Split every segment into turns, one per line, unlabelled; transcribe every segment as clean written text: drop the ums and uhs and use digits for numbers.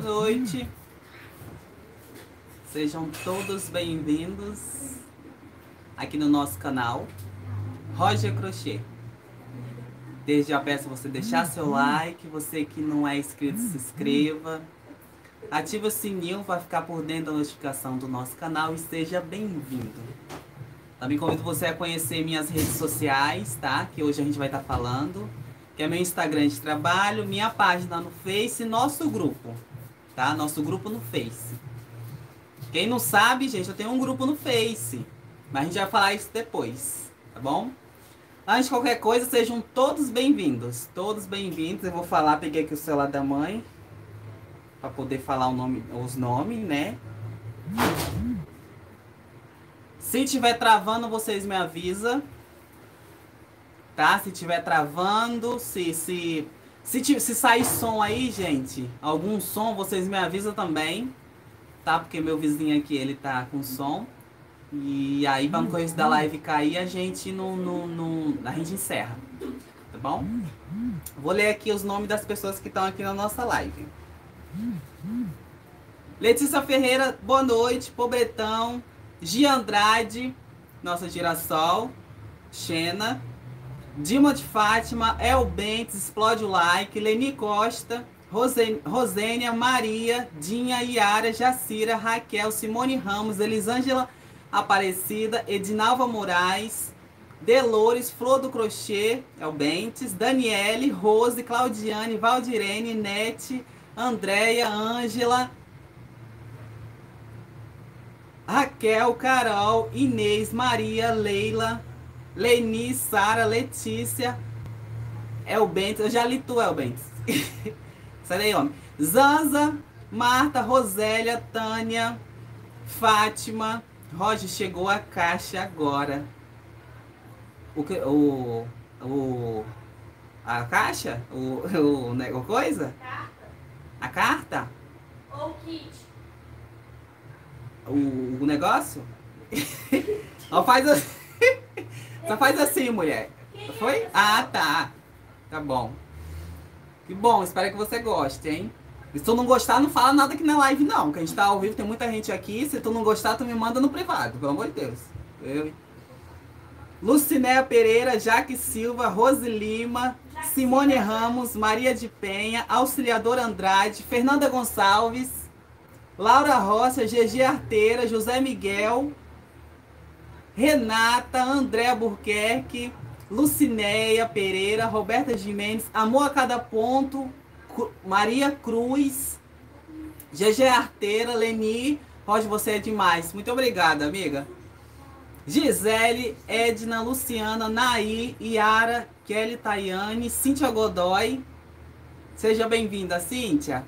noite. Sejam todos bem-vindos aqui no nosso canal Roger Crochê. Desde já peço você deixar seu like, você que não é inscrito, se inscreva. Ative o sininho para ficar por dentro da notificação do nosso canal e seja bem-vindo. Também convido você a conhecer minhas redes sociais, tá? Que hoje a gente vai estar falando. Que é meu Instagram de trabalho, minha página no Face e nosso grupo, tá? Nosso grupo no Face. Quem não sabe, gente, eu tenho um grupo no Face. Mas a gente vai falar isso depois, tá bom? Antes de qualquer coisa, sejam todos bem-vindos. Todos bem-vindos. Eu vou falar, peguei aqui o celular da mãe. Pra poder falar os nomes, né? Se tiver travando, vocês me avisam. Tá? Se tiver travando, se sair som aí, gente, algum som, vocês me avisam também. Tá? Porque meu vizinho aqui, ele tá com som. E aí, quando coisa da live cair, a gente a gente encerra. Tá bom? Vou ler aqui os nomes das pessoas que estão aqui na nossa live. Letícia Ferreira, boa noite. Pobretão. Gia Andrade, nossa girassol. Xena. Dilma de Fátima. El Bentes, explode o like. Leni Costa. Rosênia, Maria, Dinha, Iara, Jacira, Raquel, Simone Ramos, Elisângela Aparecida, Edinalva Moraes, Delores, Flor do Crochê, El Bentes, Daniele, Rose, Claudiane, Valdirene, Nete, Andréia, Ângela, Raquel, Carol, Inês, Maria, Leila, Leni, Sara, Letícia, El Bentes, eu já li tu, El Bentes. Sai daí, homem. Zanza, Marta, Rosélia, Tânia, Fátima. Roger, chegou a caixa agora. A caixa? O coisa?
Carta.
A carta?
Ou kit.
O negócio? Só faz assim. Só faz assim, mulher. Foi? Ah, tá. Tá bom. Que bom, espero que você goste, hein? E se tu não gostar, não fala nada aqui na live, não. Que a gente tá ao vivo, tem muita gente aqui. Se tu não gostar, tu me manda no privado, pelo amor de Deus. Lucinéia Pereira, Jaque Silva, Rose Lima, Simone Ramos, Maria de Penha, Auxiliador Andrade, Fernanda Gonçalves, Laura Rocha, GG Arteira, José Miguel, Renata, André Burquerque, Lucinéia Pereira, Roberta Gimenez, Amor a Cada Ponto, Maria Cruz, GG Arteira, Leni, Roger, você é demais. Muito obrigada, amiga. Gisele, Edna, Luciana, Naí, Yara, Kelly Tayane, Cíntia Godoy. Seja bem-vinda, Cíntia.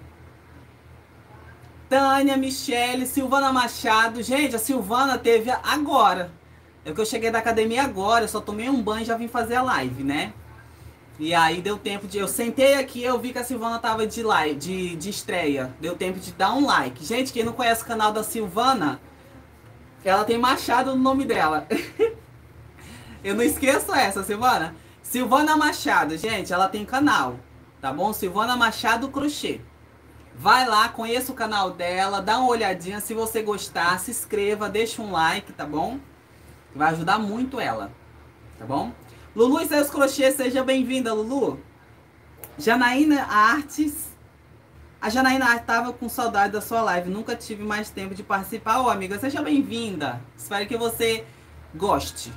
Tânia, Michele, Silvana Machado. Gente, a Silvana teve agora. É que eu cheguei da academia agora, eu só tomei um banho e já vim fazer a live, né? E aí deu tempo de... Eu sentei aqui, eu vi que a Silvana tava de live, de estreia. Deu tempo de dar um like. Gente, quem não conhece o canal da Silvana, ela tem Machado no nome dela. Eu não esqueço essa, Silvana. Silvana Machado, gente, ela tem canal, tá bom? Silvana Machado Crochê. Vai lá, conheça o canal dela, dá uma olhadinha. Se você gostar, se inscreva, deixa um like, tá bom? Vai ajudar muito ela, tá bom? Lulu e seus crochês, seja bem-vinda, Lulu. Janaína Artes. A Janaína Artes estava com saudade da sua live. Nunca tive mais tempo de participar. Ô, amiga, seja bem-vinda. Espero que você goste.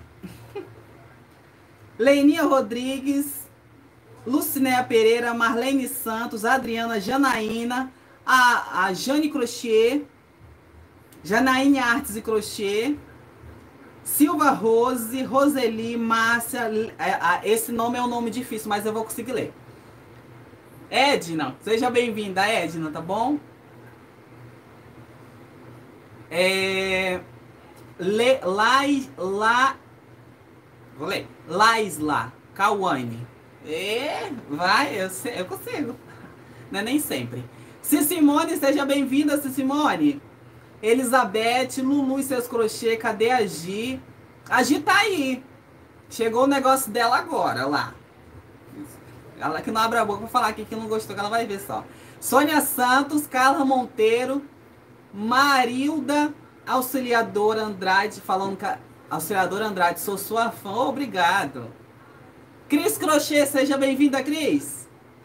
Leininha Rodrigues. Lucinéia Pereira. Marlene Santos. Adriana Janaína. A Jane Crochê. Janaína Artes e Crochê. Silva Rose, Roseli, Márcia, esse nome é um nome difícil, mas eu vou conseguir ler. Edna, seja bem-vinda, Edna, tá bom? Vou ler. Laisla, Cauane. Vai, eu consigo. Não é nem sempre. Cicimone, seja bem-vinda, Cicimone. Elizabeth, Lulu e seus crochê, cadê a Gi? A Gi tá aí. Chegou o negócio dela agora, lá. Ela que não abre a boca pra falar aqui que não gostou, que ela vai ver só. Sônia Santos, Carla Monteiro, Marilda, Auxiliadora Andrade, falando que Auxiliadora Andrade, sou sua fã, obrigado. Cris Crochê, seja bem-vinda, Cris.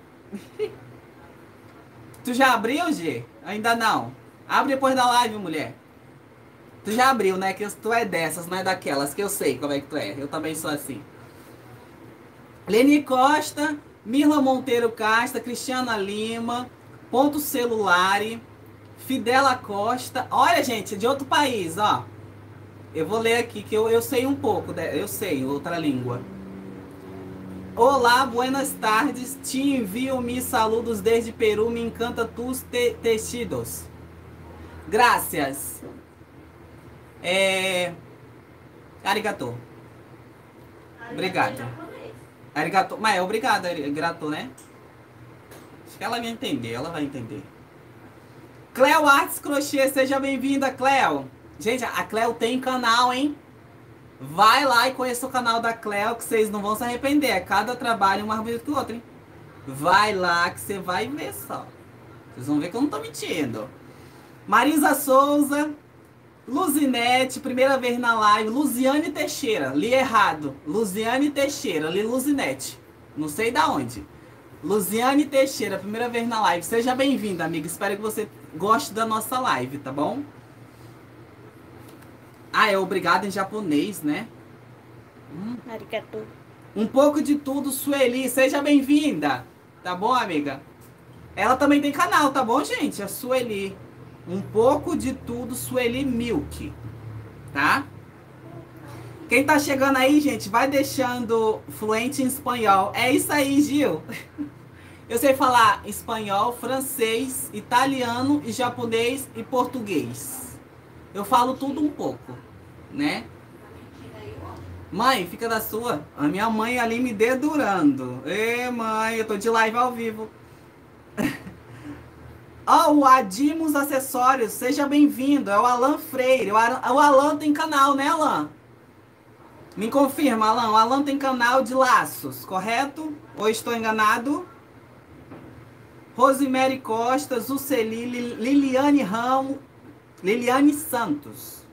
Tu já abriu, G? Ainda não. Abre depois da live, mulher. Tu já abriu, né? Que tu é dessas, não é daquelas, que eu sei como é que tu é. Eu também sou assim. Leni Costa, Mirla Monteiro Casta, Cristiana Lima, Ponto Celulare, Fidela Costa. Olha, gente, de outro país, ó. Eu vou ler aqui, que eu sei um pouco, eu sei outra língua. Olá, buenas tardes. Te envio mis saludos desde Peru. Me encanta tus tecidos. Gracias. Arigato. Obrigado. Arigato. Mas é obrigado, arigato, né? Acho que ela vai entender, ela vai entender. Cleo Artes Crochê, seja bem-vinda, Cleo. Gente, a Cleo tem canal, hein? Vai lá e conheça o canal da Cleo, que vocês não vão se arrepender. É cada trabalho um mais bonito que o outro, hein? Vai lá que você vai ver só. Vocês vão ver que eu não tô mentindo. Marisa Souza, Luzinete, primeira vez na live. Luziane Teixeira, li errado. Luziane Teixeira, li Luzinete. Não sei da onde. Luziane Teixeira, primeira vez na live. Seja bem-vinda, amiga. Espero que você goste da nossa live, tá bom? Ah, é obrigado em japonês, né?
Arigato.
Um pouco de tudo, Sueli. Seja bem-vinda. Tá bom, amiga? Ela também tem canal, tá bom, gente? A Sueli. Um pouco de tudo, Sueli Milk. Tá? Quem tá chegando aí, gente, vai deixando fluente em espanhol. É isso aí, Gil. Eu sei falar espanhol, francês, italiano, e japonês e português. Eu falo tudo um pouco, né? Mãe, fica da sua. A minha mãe ali me dedurando. Ê, mãe, eu tô de live ao vivo. Ó, o Adimos Acessórios, seja bem-vindo. É o Alan Freire. O Alan tem canal, né, Alan? Me confirma, Alan. O Alan tem canal de laços, correto? Ou estou enganado? Rosemary Costa, Zuceli, Liliane Ramos, Liliane Santos.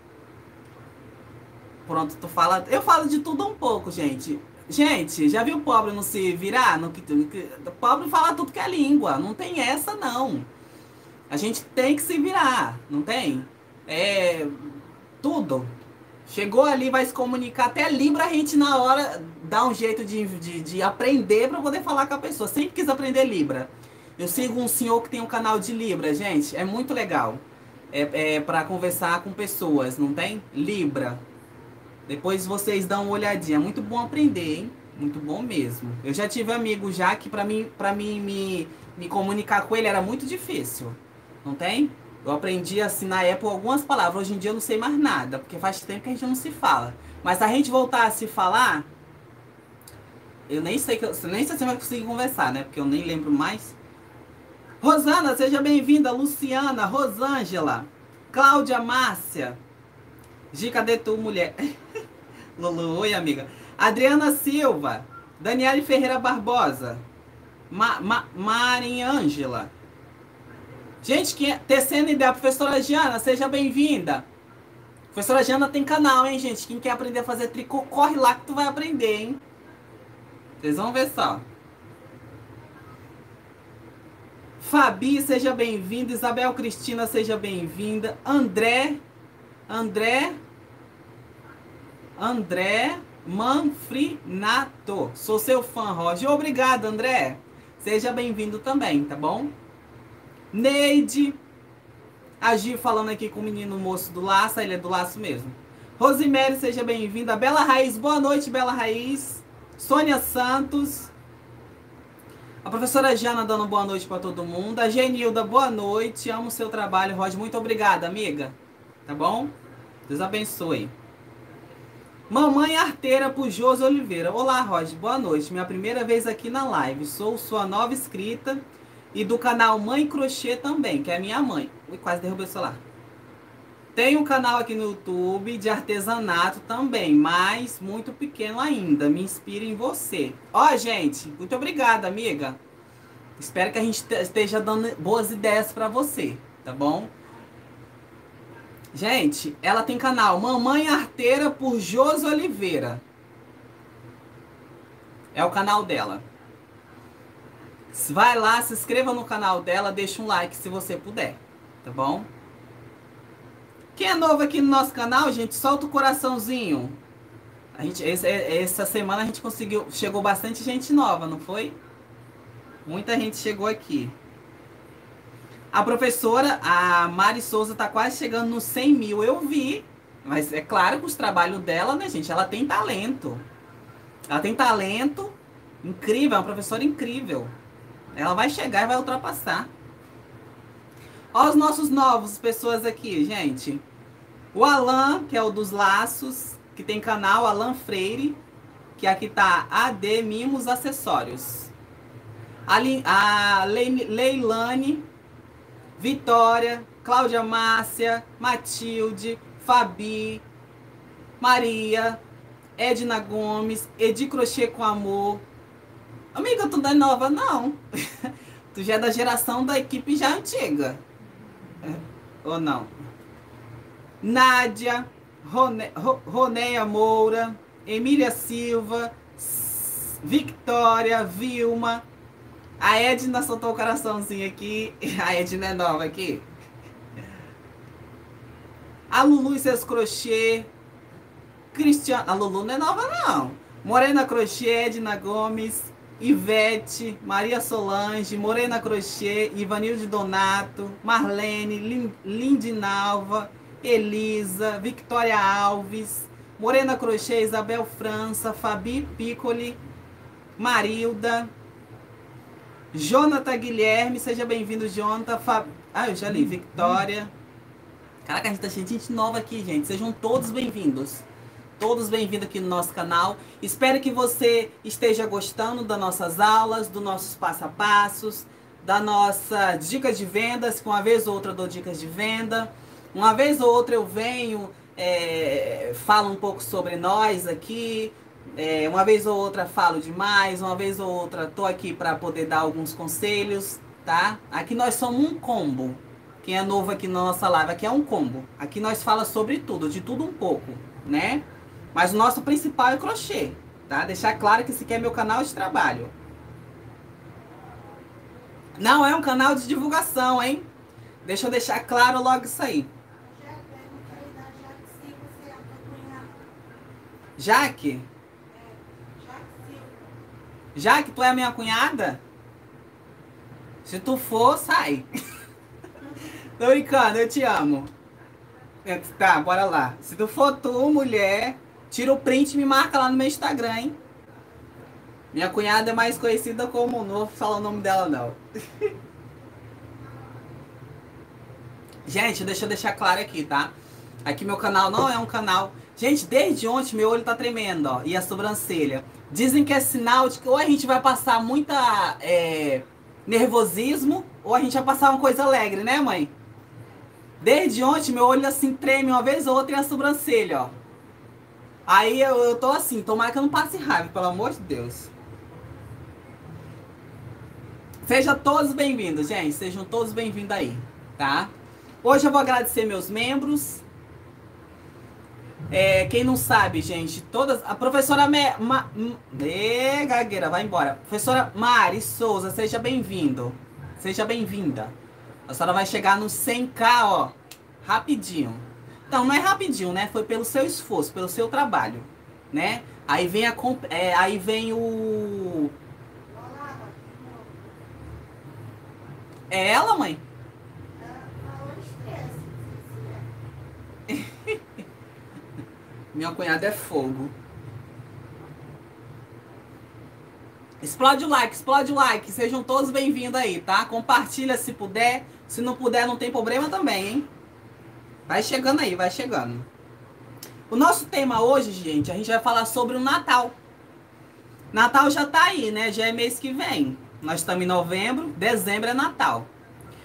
Pronto, tu fala. Eu falo de tudo um pouco, gente. Gente, já viu o pobre não se virar? O pobre fala tudo que é língua. Não tem essa, não. A gente tem que se virar, não tem? Tudo. Chegou ali, vai se comunicar. Até Libra a gente na hora dá um jeito de aprender para poder falar com a pessoa. Sempre quis aprender Libra. Eu sigo um senhor que tem um canal de Libra, gente. É muito legal. Para conversar com pessoas, não tem? Libra. Depois vocês dão uma olhadinha. É muito bom aprender, hein? Muito bom mesmo. Eu já tive amigo já que pra mim me comunicar com ele era muito difícil. Não tem? Eu aprendi assim na época algumas palavras. Hoje em dia eu não sei mais nada, porque faz tempo que a gente não se fala. Mas se a gente voltar a se falar, eu nem sei se você vai conseguir conversar, né? Porque eu nem lembro mais. Rosana, seja bem-vinda. Luciana, Rosângela, Cláudia Márcia. Gi, cadê tu, mulher? Lulu, oi, amiga. Adriana Silva, Daniele Ferreira Barbosa, Maria Ângela. Gente, tecendo ideia, professora Giana, seja bem-vinda. Professora Giana tem canal, hein, gente? Quem quer aprender a fazer tricô, corre lá que tu vai aprender, hein? Vocês vão ver só. Fabi, seja bem-vinda. Isabel Cristina, seja bem-vinda. André Manfrinato. Sou seu fã, Roger. Obrigado, André. Seja bem-vindo também, tá bom? Neide. A Gi falando aqui com o menino moço do laço. Ele é do laço mesmo. Rosemary, seja bem-vinda. Bela Raiz. Boa noite, Bela Raiz. Sônia Santos. A professora Jana dando boa noite para todo mundo. A Genilda, boa noite. Amo o seu trabalho, Roger. Muito obrigada, amiga. Tá bom? Deus abençoe. Mamãe Arteira Pujoso Oliveira. Olá, Roger. Boa noite. Minha primeira vez aqui na live. Sou sua nova inscrita e do canal Mãe Crochê também, que é minha mãe. Ui, quase derrubei o celular. Tem um canal aqui no YouTube de artesanato também, mas muito pequeno ainda. Me inspira em você. Ó, gente, muito obrigada, amiga. Espero que a gente esteja dando boas ideias pra você, tá bom? Gente, ela tem canal Mamãe Arteira por Josi Oliveira. É o canal dela. Vai lá, se inscreva no canal dela, deixa um like se você puder, tá bom? Quem é novo aqui no nosso canal, gente, solta o coraçãozinho. Essa semana a gente conseguiu, chegou bastante gente nova, não foi? Muita gente chegou aqui. A professora, a Mari Souza, tá quase chegando nos 100 mil, eu vi. Mas é claro que os trabalhos dela, né, gente, ela tem talento. Ela tem talento incrível, é uma professora incrível. Ela vai chegar e vai ultrapassar. Ó os nossos novos pessoas aqui, gente. O Alan, que é o dos laços, que tem canal Alan Freire, que aqui tá AD Mimos Acessórios. A Leilane, Vitória, Cláudia Márcia, Matilde, Fabi, Maria, Edna Gomes, Edi Crochê com Amor. Amiga, tu não é nova, não. Tu já é da geração da equipe já antiga. Ou não? Nádia, Roneia Moura, Emília Silva, Victória, Vilma. A Edna soltou o coraçãozinho aqui. A Edna é nova aqui. A Lulu e seus crochê. Cristiana. A Lulu não é nova, não. Morena Crochê, Edna Gomes, Ivete, Maria Solange, Morena Crochê, Ivanilde Donato, Marlene, Lindinalva, Elisa, Victoria Alves, Morena Crochê, Isabel França, Fabi Piccoli, Marilda, Jonathan Guilherme, seja bem-vindo, Jonathan. Eu já li, Victoria. Caraca, a gente tá cheio de gente nova aqui, gente. Sejam todos bem-vindos. Todos bem-vindos aqui no nosso canal. Espero que você esteja gostando das nossas aulas, dos nossos passo a passos, da nossa dicas de vendas, que uma vez ou outra eu dou dicas de venda. Uma vez ou outra eu venho, falo um pouco sobre nós aqui. Uma vez ou outra falo demais, uma vez ou outra tô aqui para poder dar alguns conselhos, tá? Aqui nós somos um combo. Quem é novo aqui na nossa live, aqui é um combo. Aqui nós fala sobre tudo, de tudo um pouco, né? Mas o nosso principal é crochê, tá? Deixar claro que esse aqui é meu canal de trabalho. Não é um canal de divulgação, hein? Deixa eu deixar claro logo isso aí. Jaque? Jaque, tu é a minha cunhada? Se tu for, sai. Tô brincando, eu te amo. Tá, bora lá. Se tu for tu, mulher, tira o print e me marca lá no meu Instagram, hein? Minha cunhada é mais conhecida como... Não vou falar o nome dela, não. Gente, deixa eu deixar claro aqui, tá? Aqui meu canal não é um canal... Gente, desde ontem meu olho tá tremendo, ó. E a sobrancelha. Dizem que é sinal de que ou a gente vai passar muita nervosismo, ou a gente vai passar uma coisa alegre, né, mãe? Desde ontem meu olho assim treme uma vez ou outra e a sobrancelha, ó. Aí eu tô assim, tomara que eu não passe raiva, pelo amor de Deus. Sejam todos bem-vindos, gente. Sejam todos bem-vindos aí, tá? Hoje eu vou agradecer meus membros. Quem não sabe, gente, todas... A professora... gagueira, vai embora. Professora Mari Souza, seja bem-vindo. Seja bem-vinda. A senhora vai chegar no 100k, ó, rapidinho. Então, não é rapidinho, né? Foi pelo seu esforço, pelo seu trabalho, né? Aí vem aí vem o... É ela, mãe? Minha cunhada é fogo. Explode o like. Sejam todos bem-vindos aí, tá? Compartilha se puder. Se não puder, não tem problema também, hein? Vai chegando aí, vai chegando. O nosso tema hoje, gente, a gente vai falar sobre o Natal. Natal já tá aí, né? Já é mês que vem. Nós estamos em novembro, dezembro é Natal.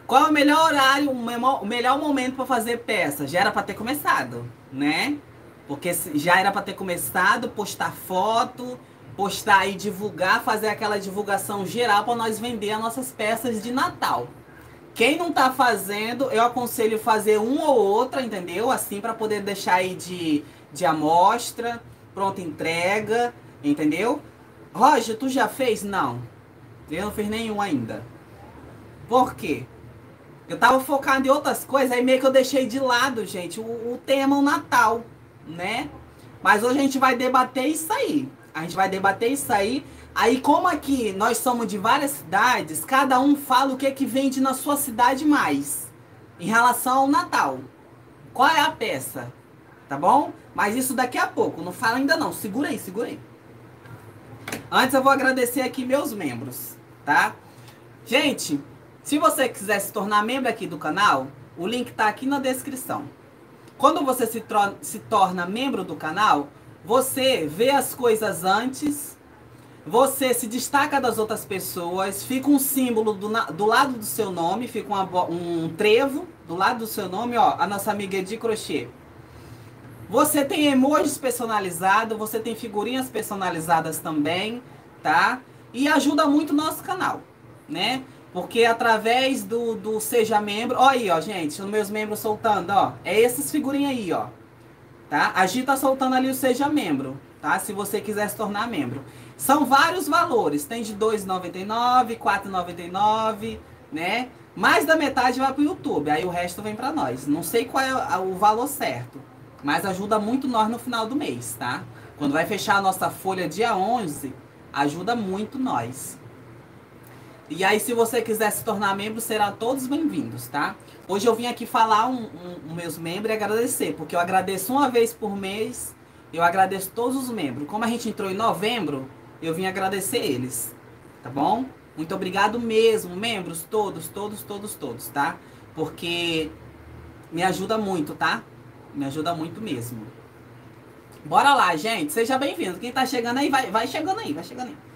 Qual é o melhor horário, o melhor momento para fazer peça? Já era para ter começado, né? Porque já era para ter começado, postar foto, postar e divulgar, fazer aquela divulgação geral para nós vender as nossas peças de Natal. Quem não tá fazendo, eu aconselho fazer uma ou outra, entendeu? Assim, para poder deixar aí de amostra, pronta entrega, entendeu? Roger, tu já fez? Não. Eu não fiz nenhum ainda. Por quê? Eu tava focado em outras coisas, aí meio que eu deixei de lado, gente, o tema o Natal, né? Mas hoje a gente vai debater isso aí. A gente vai debater isso aí. Aí, como aqui nós somos de várias cidades, cada um fala o que é que vende na sua cidade mais. Em relação ao Natal. Qual é a peça? Tá bom? Mas isso daqui a pouco. Não fala ainda não. Segura aí, segura aí. Antes eu vou agradecer aqui meus membros, tá? Gente, se você quiser se tornar membro aqui do canal, o link tá aqui na descrição. Quando você se torna membro do canal, você vê as coisas antes, você se destaca das outras pessoas, fica um símbolo do lado do seu nome, fica um trevo do lado do seu nome, ó, a nossa amiga de crochê. Você tem emojis personalizados, você tem figurinhas personalizadas também, tá? E ajuda muito o nosso canal, né? Porque através do Seja Membro... Ó aí, ó, gente, os meus membros soltando, ó. É essas figurinhas aí, ó. Tá? A Gi tá soltando ali o Seja Membro, tá? Se você quiser se tornar membro. São vários valores. Tem de R$ 2,99, R$ 4,99, né? Mais da metade vai pro YouTube. Aí o resto vem pra nós. Não sei qual é o valor certo. Mas ajuda muito nós no final do mês, tá? Quando vai fechar a nossa folha dia 11, ajuda muito nós. E aí, se você quiser se tornar membro, serão todos bem-vindos, tá? Hoje eu vim aqui falar meus membros e agradecer, porque eu agradeço uma vez por mês, eu agradeço todos os membros. Como a gente entrou em novembro, eu vim agradecer eles, tá bom? Muito obrigado mesmo, membros, todos, tá? Porque me ajuda muito, tá? Me ajuda muito mesmo. Bora lá, gente, seja bem-vindo. Quem tá chegando aí, vai chegando aí, vai chegando aí.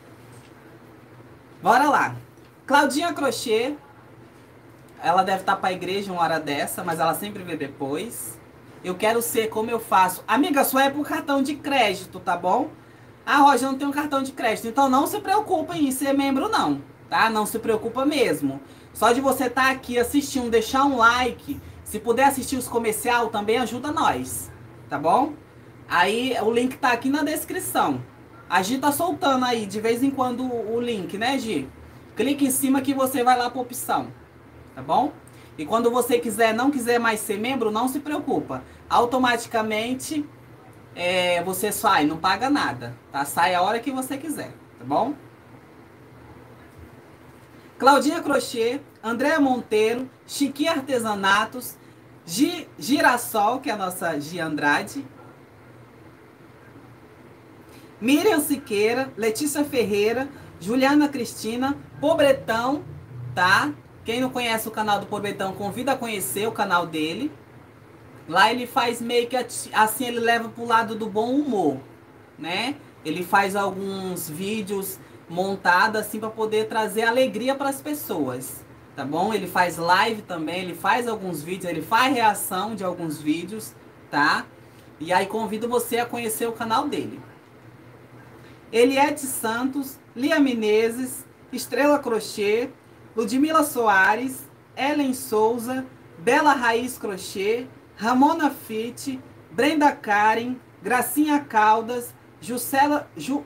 Bora lá. Claudinha Crochê, ela deve estar para a igreja uma hora dessa, mas ela sempre vê depois. Eu quero ser como eu faço. Amiga, só é por cartão de crédito, tá bom? Ah, Roger, eu não tenho cartão de crédito. Então não se preocupa em ser membro não, tá? Não se preocupa mesmo. Só de você estar aqui assistindo, deixar um like. Se puder assistir os comercial, também ajuda nós, tá bom? Aí o link tá aqui na descrição. A Gi tá soltando aí de vez em quando o link, né, Gi? Clique em cima que você vai lá para opção, tá bom? E quando você não quiser mais ser membro, não se preocupa. Automaticamente você sai, não paga nada, tá? Sai a hora que você quiser, tá bom? Claudinha Crochê, Andréa Monteiro, Chiquinha Artesanatos, Girassol, que é a nossa Gi Andrade, Miriam Siqueira, Letícia Ferreira, Juliana Cristina, Pobretão, tá? Quem não conhece o canal do Pobretão, convida a conhecer o canal dele. Lá ele faz meio que assim, ele leva pro lado do bom humor, né? Ele faz alguns vídeos montados assim para poder trazer alegria para as pessoas, tá bom? Ele faz live também, ele faz alguns vídeos, ele faz reação de alguns vídeos, tá? E aí convido você a conhecer o canal dele. Eliette Santos, Lia Menezes, Estrela Crochê, Ludmila Soares, Ellen Souza, Bela Raiz Crochê, Ramona Fitt, Brenda Karen, Gracinha Caldas, Juscelia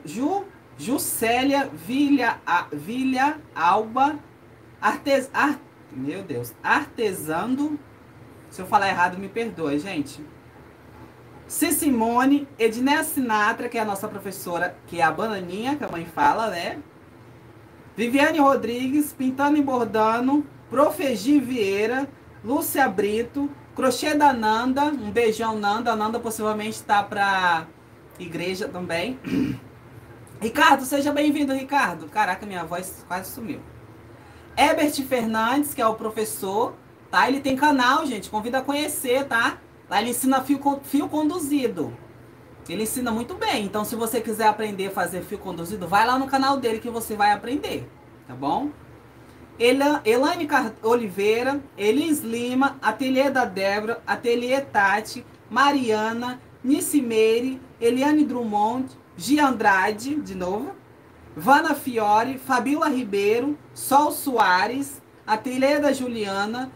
Vilha Alba, meu Deus, Artesando, se eu falar errado me perdoe, gente. Simone, Edneia Sinatra, que é a nossa professora, que é a bananinha, que a mãe fala, né? Viviane Rodrigues, Pintando e Bordando, Profegi Vieira, Lúcia Brito, Crochê da Nanda, um beijão Nanda, a Nanda possivelmente está para igreja também. Ricardo, seja bem-vindo, Ricardo. Caraca, minha voz quase sumiu. Herbert Fernandes, que é o professor, tá? Ele tem canal, gente, convida a conhecer, tá? Lá ele ensina fio conduzido. Ele ensina muito bem. Então, se você quiser aprender a fazer fio conduzido, vai lá no canal dele que você vai aprender. Tá bom? Elaine Oliveira, Elis Lima, Ateliê da Débora, Ateliê Tati, Mariana, Nissimere, Eliane Drummond, Gia Andrade, de novo, Vana Fiore, Fabiola Ribeiro, Sol Soares, Ateliê da Juliana,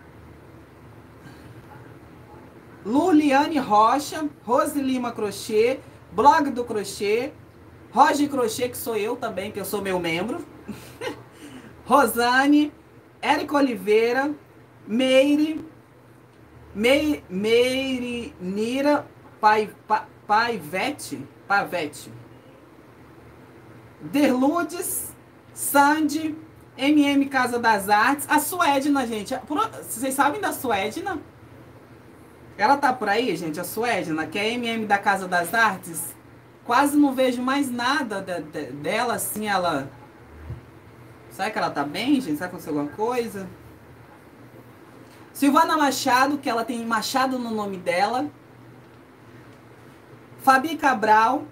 Luliane Rocha, Rose Lima Crochê, Blog do Crochê, Roger Crochê, que sou eu também, que eu sou meu membro, Rosane, Érica Oliveira, Meire Nira, Pavete, Derludes, Sandy, MM Casa das Artes, a Suedna, gente. Vocês sabem da Suedna? Ela tá por aí, gente, a Suedna, que é a MM da Casa das Artes. Quase não vejo mais nada dela, assim, ela... Será que ela tá bem, gente? Será que aconteceu alguma coisa? Silvana Machado, que ela tem Machado no nome dela. Fabi Cabral.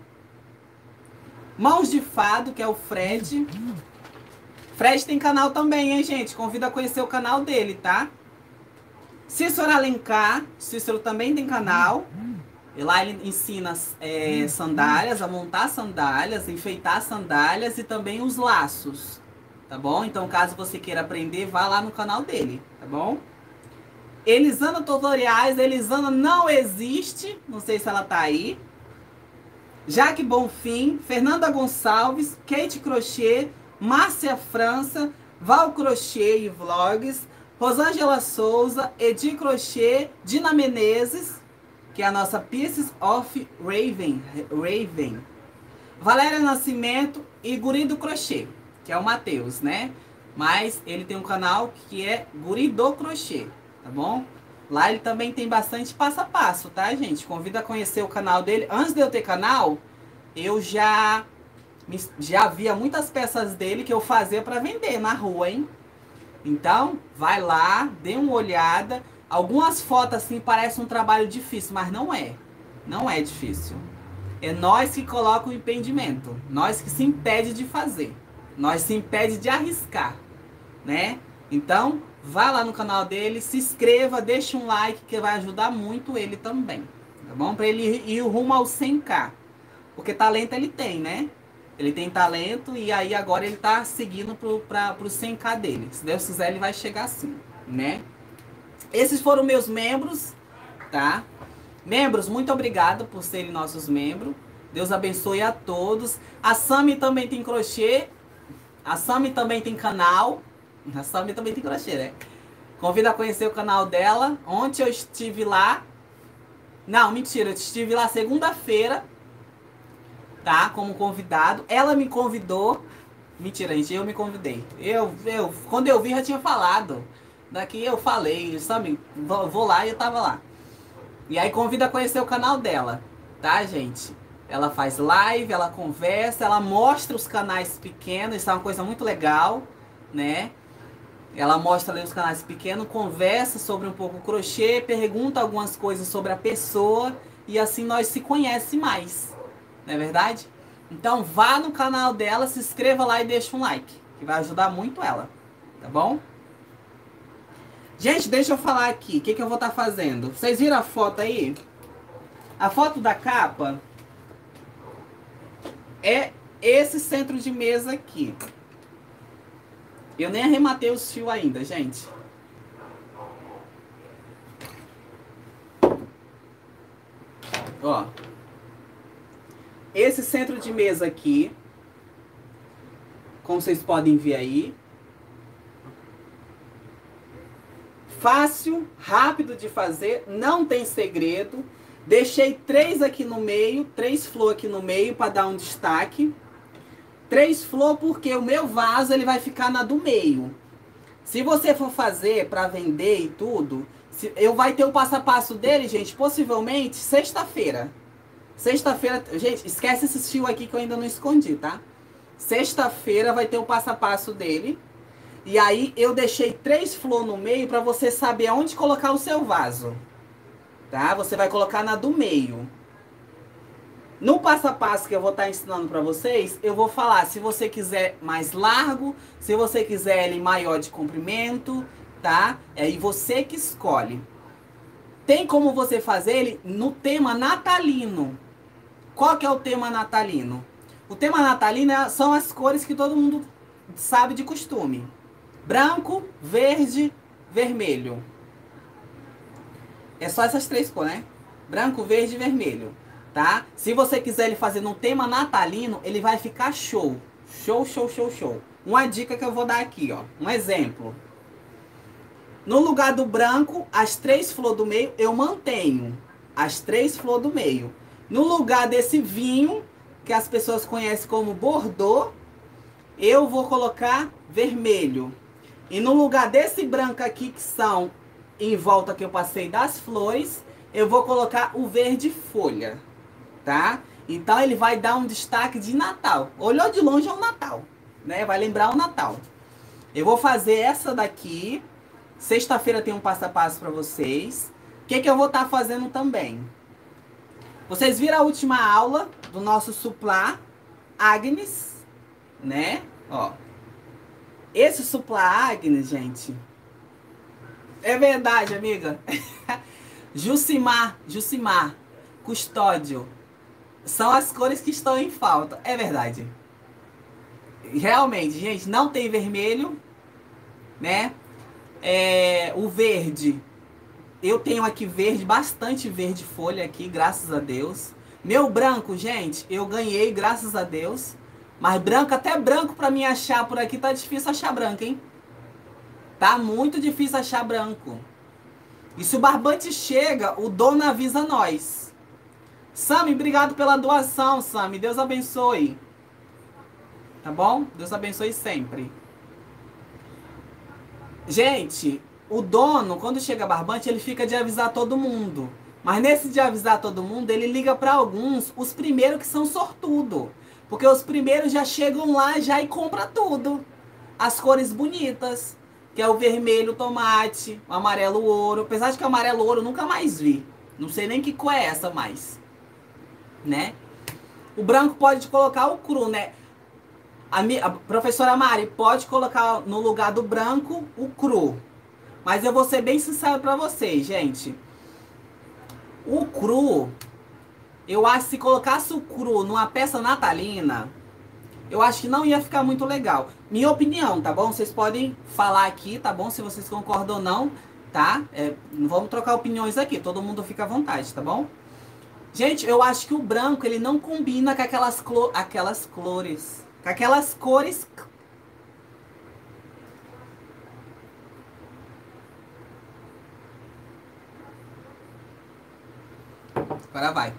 Mãos de Fado, que é o Fred. Fred tem canal também, hein, gente? Convido a conhecer o canal dele, tá? Cícero Alencar. Cícero também tem canal. E lá ele ensina sandálias, a montar sandálias, enfeitar sandálias e também os laços. Tá bom? Então, caso você queira aprender, vá lá no canal dele, tá bom? Elisana Tutoriais. Elisana não existe. Não sei se ela tá aí. Jaque Bonfim, Fernanda Gonçalves, Kate Crochê, Márcia França, Val Crochê e Vlogs, Rosângela Souza, Edi Crochê, Dina Menezes, que é a nossa Pieces of Raven, Valéria Nascimento e Guri do Crochê, que é o Matheus, né? Mas ele tem um canal que é Guri do Crochê, tá bom? Lá ele também tem bastante passo a passo, tá, gente? Convido a conhecer o canal dele. Antes de eu ter canal, eu já via muitas peças dele que eu fazia para vender na rua, hein? Então, vai lá, dê uma olhada. Algumas fotos assim parecem um trabalho difícil, mas não é. Não é difícil. É nós que colocamos o impedimento. Nós que se impede de fazer. Nós se impede de arriscar, né? Então, vá lá no canal dele, se inscreva, deixa um like que vai ajudar muito ele também, tá bom? Para ele ir rumo ao 100k. Porque talento ele tem, né? Ele tem talento e aí agora ele tá seguindo pro 100k dele. Se Deus quiser, ele vai chegar assim, né? Esses foram meus membros, tá? Membros, muito obrigado por serem nossos membros. Deus abençoe a todos. A Sami também tem crochê. A Sami também tem canal. A Sami também tem crochê, né? Convido a conhecer o canal dela. Ontem eu estive lá. Não, mentira. Eu estive lá segunda-feira, tá? Como convidado. Ela me convidou. Mentira, gente. Eu me convidei. Quando eu vi, já tinha falado. Daqui eu falei, sabe? Vou lá e eu tava lá. E aí convido a conhecer o canal dela, tá, gente? Ela faz live, ela conversa, ela mostra os canais pequenos. Isso é uma coisa muito legal, né? Ela mostra ali os canais pequenos, conversa sobre um pouco o crochê, pergunta algumas coisas sobre a pessoa e assim nós se conhecemos mais, não é verdade? Então vá no canal dela, se inscreva lá e deixa um like, que vai ajudar muito ela, tá bom? Gente, deixa eu falar aqui, o que eu vou estar fazendo? Vocês viram a foto aí? A foto da capa é esse centro de mesa aqui. Eu nem arrematei os fios ainda, gente. Ó. Esse centro de mesa aqui, como vocês podem ver aí. Fácil, rápido de fazer, não tem segredo. Deixei 3 aqui no meio, 3 flores aqui no meio para dar um destaque. 3 flores porque o meu vaso ele vai ficar na do meio. Se você for fazer para vender e tudo, eu vai ter o passo a passo dele, gente, possivelmente sexta-feira. Sexta-feira, gente, esquece esses fios aqui que eu ainda não escondi, tá? Sexta-feira vai ter o passo a passo dele. E aí eu deixei 3 flores no meio para você saber aonde colocar o seu vaso. Tá? Você vai colocar na do meio. No passo a passo que eu vou estar ensinando para vocês, eu vou falar se você quiser mais largo, se você quiser ele maior de comprimento, tá? É aí você que escolhe. Tem como você fazer ele no tema natalino. Qual que é o tema natalino? O tema natalino são as cores que todo mundo sabe de costume. Branco, verde, vermelho. É só essas três cores, né? Branco, verde e vermelho, tá? Se você quiser ele fazer no tema natalino, ele vai ficar show. Show, show, show, show. Uma dica que eu vou dar aqui, ó. Um exemplo. No lugar do branco, as três flores do meio, eu mantenho. As três flores do meio. No lugar desse vinho, que as pessoas conhecem como Bordeaux, eu vou colocar vermelho. E no lugar desse branco aqui, que são em volta que eu passei das flores, eu vou colocar o verde folha, tá? Então ele vai dar um destaque de Natal. Olhou de longe é o Natal, né? Vai lembrar o Natal. Eu vou fazer essa daqui. Sexta-feira tem um passo a passo para vocês. O que eu vou estar fazendo também? Vocês viram a última aula do nosso Supla Agnes, né? Ó. Esse Supla Agnes, gente, é verdade, amiga. Jucimar, Custódio, são as cores que estão em falta. É verdade. Realmente, gente, não tem vermelho, né? O verde, eu tenho aqui verde, bastante verde folha aqui, graças a Deus. Meu branco, gente, eu ganhei, graças a Deus. Mas branco, até branco pra mim achar por aqui, tá difícil achar branco, hein? Tá muito difícil achar branco. E se o barbante chega, o dono avisa nós. Sami, obrigado pela doação, Sami. Deus abençoe. Tá bom? Deus abençoe sempre. Gente, o dono, quando chega barbante, ele fica de avisar todo mundo. Mas nesse de avisar todo mundo, ele liga para alguns, os primeiros que são sortudo. Porque os primeiros já chegam lá já e compram tudo. As cores bonitas, que é o vermelho tomate, o amarelo ouro. Apesar de que o amarelo ouro eu nunca mais vi. Não sei nem que cor é essa mais. Né? O branco pode colocar o cru, né? A professora Mari, pode colocar no lugar do branco o cru. Mas eu vou ser bem sincero pra vocês, gente. O cru, eu acho que se colocasse o cru numa peça natalina, eu acho que não ia ficar muito legal. Minha opinião, tá bom? Vocês podem falar aqui, tá bom? Se vocês concordam ou não, tá? Não vamos trocar opiniões aqui, todo mundo fica à vontade, tá bom? Gente, eu acho que o branco, ele não combina com aquelas cores. Com aquelas cores. Agora vai.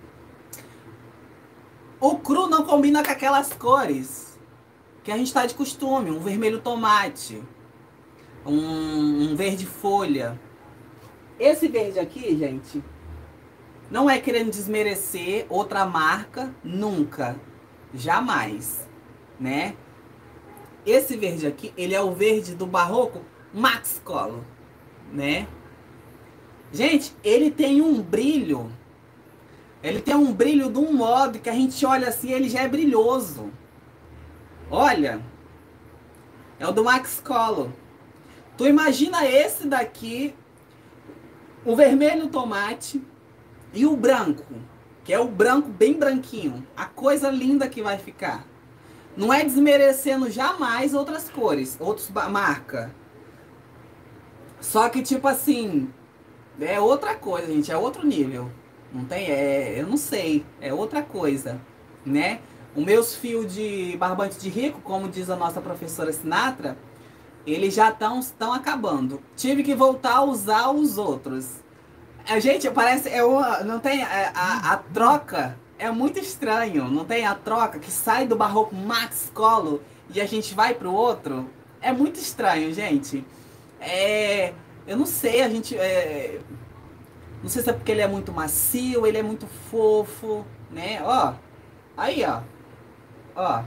O cru não combina com aquelas cores que a gente tá de costume. Um vermelho tomate. Um verde folha. Esse verde aqui, gente, não é querendo desmerecer outra marca. Nunca. Jamais. Né? Esse verde aqui, ele é o verde do Barroco Max Color, né? Gente, ele tem um brilho. Ele tem um brilho de um modo que a gente olha assim, ele já é brilhoso. Olha. É o do Max Color. Tu imagina esse daqui, o vermelho tomate e o branco, que é o branco bem branquinho. A coisa linda que vai ficar. Não é desmerecendo jamais outras cores, outras marcas. Só que, tipo assim, é outra coisa, gente, é outro nível. Não tem, eu não sei, é outra coisa, né? Os meus fios de barbante de rico, como diz a nossa professora Sinatra, eles já estão acabando. Tive que voltar a usar os outros. Gente, parece, não tem, a troca... É muito estranho, não tem a troca que sai do Barroco Max Color e a gente vai pro outro? É muito estranho, gente. Eu não sei, não sei se é porque ele é muito macio, ele é muito fofo, né? Ó, aí, ó. Ó.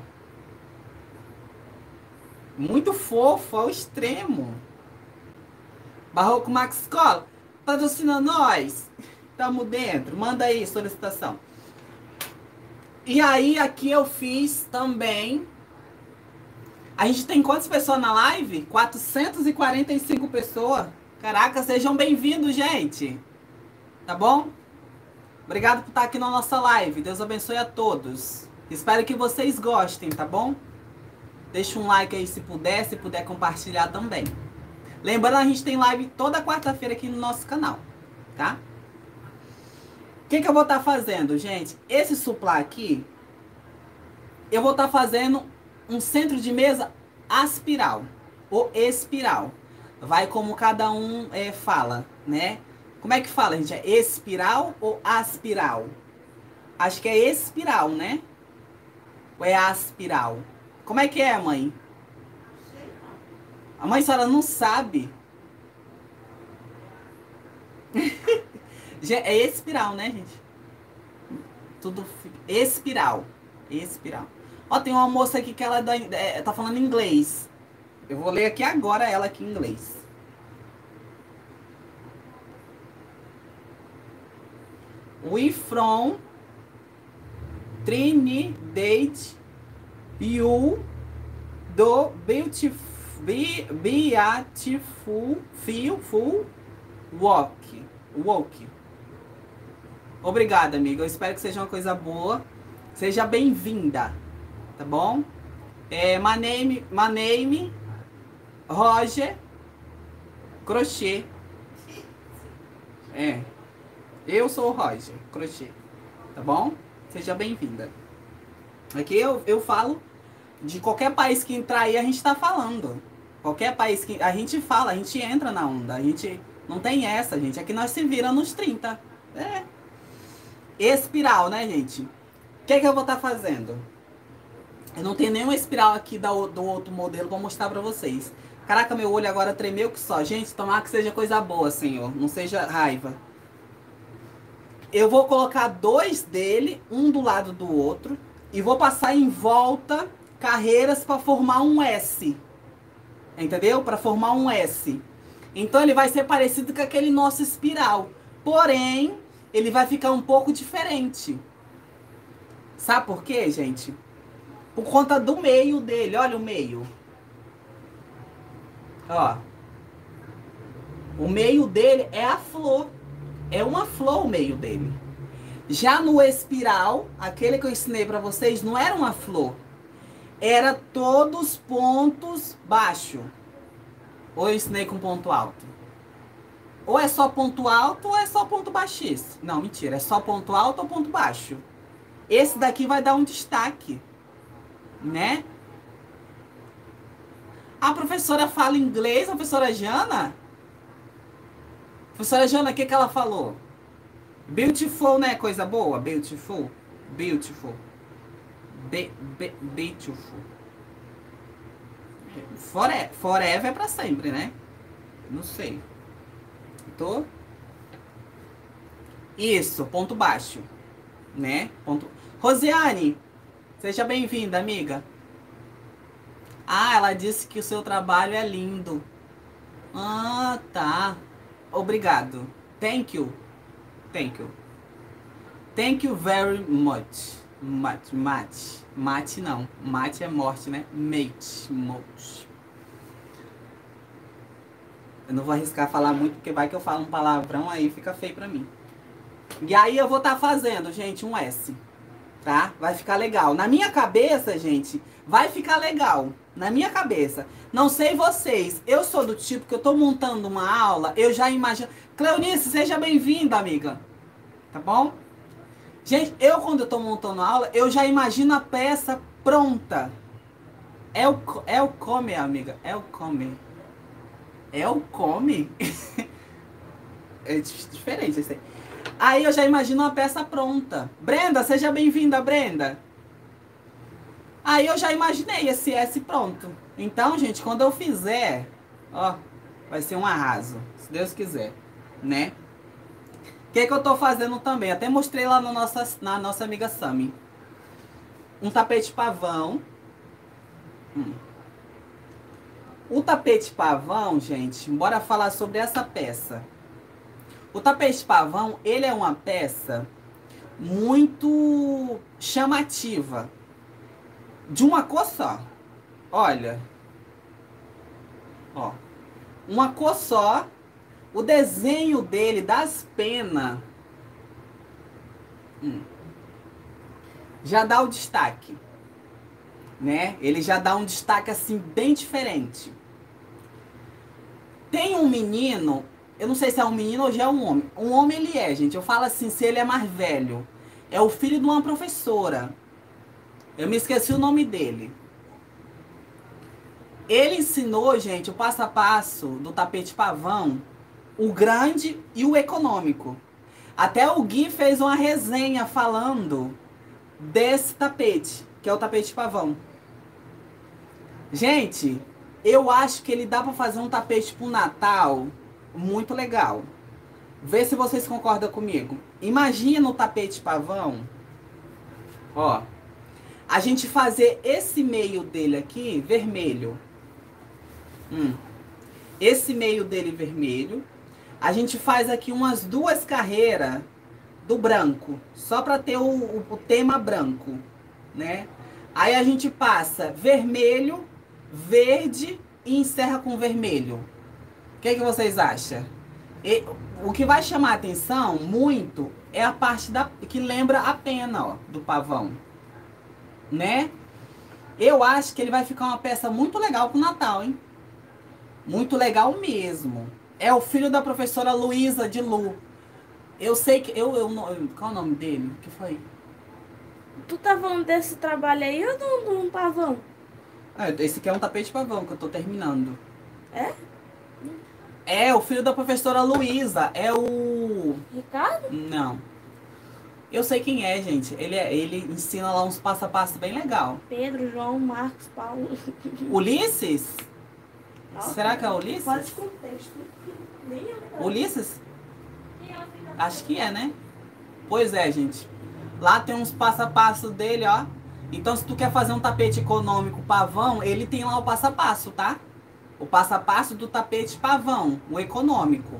Muito fofo ao extremo. Barroco Max Color, patrocina nós. Tamo dentro, manda aí solicitação. E aí, aqui eu fiz também. A gente tem quantas pessoas na live? 445 pessoas. Caraca, sejam bem-vindos, gente. Tá bom? Obrigado por estar aqui na nossa live. Deus abençoe a todos. Espero que vocês gostem, tá bom? Deixa um like aí se puder compartilhar também. Lembrando, a gente tem live toda quarta-feira aqui no nosso canal, tá? O que eu vou estar fazendo, gente? Esse suplá aqui, eu vou estar fazendo um centro de mesa aspiral ou espiral. Vai como cada um fala, né? Como é que fala, gente? É espiral ou aspiral? Acho que é espiral, né? Ou é aspiral? Como é que é, mãe? A mãe, a senhora não sabe. É espiral, né, gente? Tudo espiral. Espiral. Ó, tem uma moça aqui que ela tá falando inglês. Eu vou ler aqui agora ela aqui em inglês. We from Trinidad, you do beautiful walk. Obrigada, amiga. Eu espero que seja uma coisa boa. Seja bem-vinda, tá bom? My name, Roger Crochê. Eu sou o Roger Crochê, tá bom? Seja bem-vinda. Aqui eu falo de qualquer país que entrar aí, a gente tá falando. Qualquer país que a gente fala, a gente entra na onda. A gente não tem essa, gente. Aqui nós se vira nos 30. Espiral, né, gente? O que eu vou estar fazendo? Eu não tenho nenhuma espiral aqui do outro modelo pra mostrar pra vocês. Caraca, meu olho agora tremeu que só. Gente, tomara que seja coisa boa, Senhor. Não seja raiva. Eu vou colocar 2 dele, um do lado do outro. E vou passar em volta carreiras para formar um S. Entendeu? Para formar um S. Então ele vai ser parecido com aquele nosso espiral. Porém, ele vai ficar um pouco diferente. Sabe por quê, gente? Por conta do meio dele. Olha o meio. Ó. O meio dele é a flor. É uma flor o meio dele. Já no espiral, aquele que eu ensinei pra vocês, não era uma flor. Era todos pontos baixos. Ou eu ensinei com ponto alto? Ou é só ponto alto ou é só ponto baixíssimo. Não, mentira. É só ponto alto ou ponto baixo. Esse daqui vai dar um destaque. Né? A professora fala inglês, a professora Jana? Professora Jana, o que ela falou? Beautiful, né? Coisa boa? Beautiful. Beautiful. Beautiful. Forever é pra sempre, né? Não sei. Tô? Isso, ponto baixo. Né? Ponto... Rosiane, seja bem-vinda, amiga. Ah, ela disse que o seu trabalho é lindo. Ah, tá. Obrigado. Thank you. Thank you. Thank you very much. Mate não. Mate é morte, né? Mate. Eu não vou arriscar falar muito, porque vai que eu falo um palavrão, aí fica feio pra mim. E aí eu vou estar fazendo, gente, um S. Tá? Vai ficar legal. Na minha cabeça, gente, vai ficar legal. Na minha cabeça. Não sei vocês. Eu sou do tipo que eu tô montando uma aula, eu já imagino... Cleonice, seja bem-vinda, amiga. Tá bom? Gente, quando eu tô montando a aula, eu já imagino a peça pronta. É o come, amiga. É o come. É o come? É diferente isso aí. Aí eu já imagino uma peça pronta. Brenda, seja bem-vinda, Brenda. Aí eu já imaginei esse S pronto. Então, gente, quando eu fizer, ó, vai ser um arraso, se Deus quiser, né? O que eu tô fazendo também? Até mostrei lá na nossa amiga Sami. Um tapete pavão. O tapete pavão, gente, bora falar sobre essa peça. O tapete pavão, ele é uma peça muito chamativa. De uma cor só. Olha. Ó. Uma cor só. O desenho dele, das penas, já dá o destaque. Né? Ele já dá um destaque assim, bem diferente. Tem um menino, eu não sei se é um menino ou já é um homem. Um homem ele é, gente. Eu falo assim, se ele é mais velho. É o filho de uma professora. Eu me esqueci o nome dele. Ele ensinou, gente, o passo a passo do tapete pavão, o grande e o econômico. Até o Gui fez uma resenha falando desse tapete, que é o tapete pavão. Gente, eu acho que ele dá pra fazer um tapete pro Natal muito legal. Vê se vocês concordam comigo. Imagina o tapete pavão. Ó. A gente fazer esse meio dele aqui vermelho. Esse meio dele vermelho. A gente faz aqui umas 2 carreiras do branco. Só pra ter o tema branco, né? Aí a gente passa vermelho, verde e encerra com vermelho. O que vocês acham? O que vai chamar a atenção muito é a parte que lembra a pena, ó, do pavão. Né? Eu acho que ele vai ficar uma peça muito legal pro Natal, hein? Muito legal mesmo. É o filho da professora Luísa de Lu. Eu sei que... qual é o nome dele? O que foi?
Tu tá falando desse trabalho aí ou de um pavão?
Esse aqui é um tapete pavão que eu tô terminando.
É?
É o filho da professora Luísa. É o...
Ricardo?
Não. Eu sei quem é, gente. Ele ensina lá uns passo a passo bem legal.
Pedro, João, Marcos, Paulo.
Ulisses?
Nossa,
Será que é Ulisses?
fora de contexto. Nem eu lembro.
Ulisses? Acho que é, né? Pois é, gente. Lá tem uns passo a passo dele, ó. Então, se tu quer fazer um tapete econômico pavão, ele tem lá o passo a passo, tá? O passo a passo do tapete pavão, o econômico.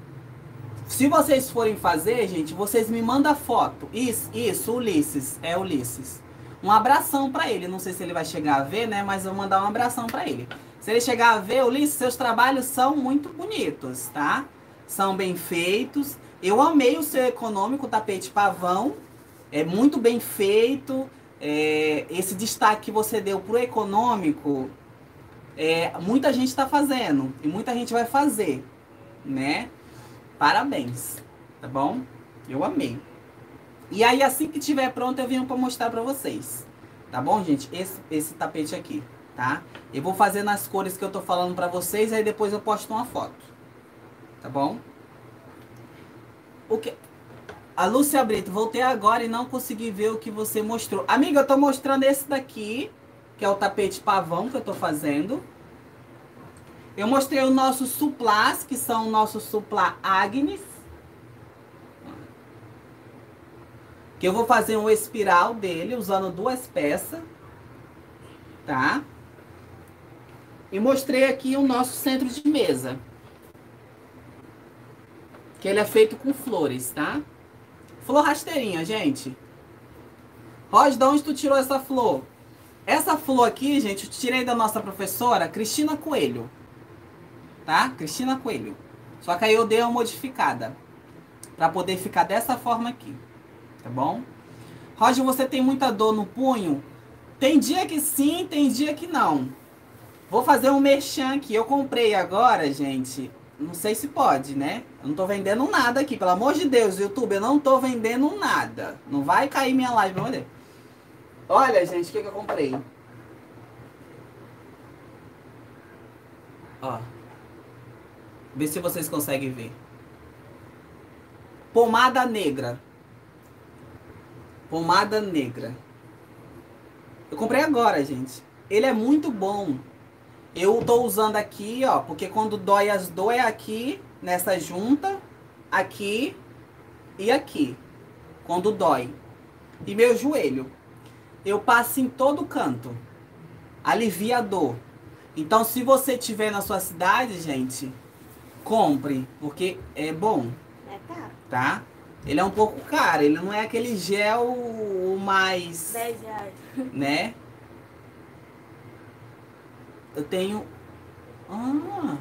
Se vocês forem fazer, gente, vocês me mandam foto. Isso, Ulisses. É Ulisses. Um abração pra ele. Não sei se ele vai chegar a ver, né? Mas eu vou mandar um abração pra ele. Se ele chegar a ver, Ulisses, seus trabalhos são muito bonitos, tá? São bem feitos. Eu amei o seu econômico, tapete pavão. É muito bem feito. Esse destaque que você deu pro econômico, muita gente tá fazendo. E muita gente vai fazer, né? Parabéns, tá bom? Eu amei. E aí, assim que tiver pronto, eu venho pra mostrar pra vocês. Tá bom, gente? Esse tapete aqui, tá? Eu vou fazer nas cores que eu tô falando pra vocês, aí depois eu posto uma foto. Tá bom? A Lúcia Brito, voltei agora e não consegui ver o que você mostrou. Amiga, eu tô mostrando esse daqui, que é o tapete pavão que eu tô fazendo. Eu mostrei o nosso suplás, que são o nosso suplá Agnes. Que eu vou fazer um espiral dele, usando 2 peças. Tá? E mostrei aqui o nosso centro de mesa. Que ele é feito com flores, tá? Flor rasteirinha, gente. Roger, de onde tu tirou essa flor? Essa flor aqui, gente, eu tirei da nossa professora Cristina Coelho. Tá? Cristina Coelho. Só que aí eu dei uma modificada. Pra poder ficar dessa forma aqui. Tá bom? Roger, você tem muita dor no punho? Tem dia que sim, tem dia que não. Vou fazer um merchan aqui. Eu comprei agora, gente. Não sei se pode, né? Eu não tô vendendo nada aqui. Pelo amor de Deus, YouTube, eu não tô vendendo nada. Não vai cair minha live, pelo amor de Deus. Olha, gente, o que eu comprei? Ó. Vê se vocês conseguem ver. Pomada negra. Pomada negra. Eu comprei agora, gente. Ele é muito bom. Eu tô usando aqui, ó. Porque quando dói as dor é aqui, nessa junta. Aqui e aqui. Quando dói. E meu joelho. Eu passo em todo canto. Alivia a dor. Então, se você tiver na sua cidade, gente, compre. Porque é bom.
É caro.
Tá? Ele é um pouco caro, ele não é aquele gel mais,
R$ 10.
né? Eu tenho... Ah,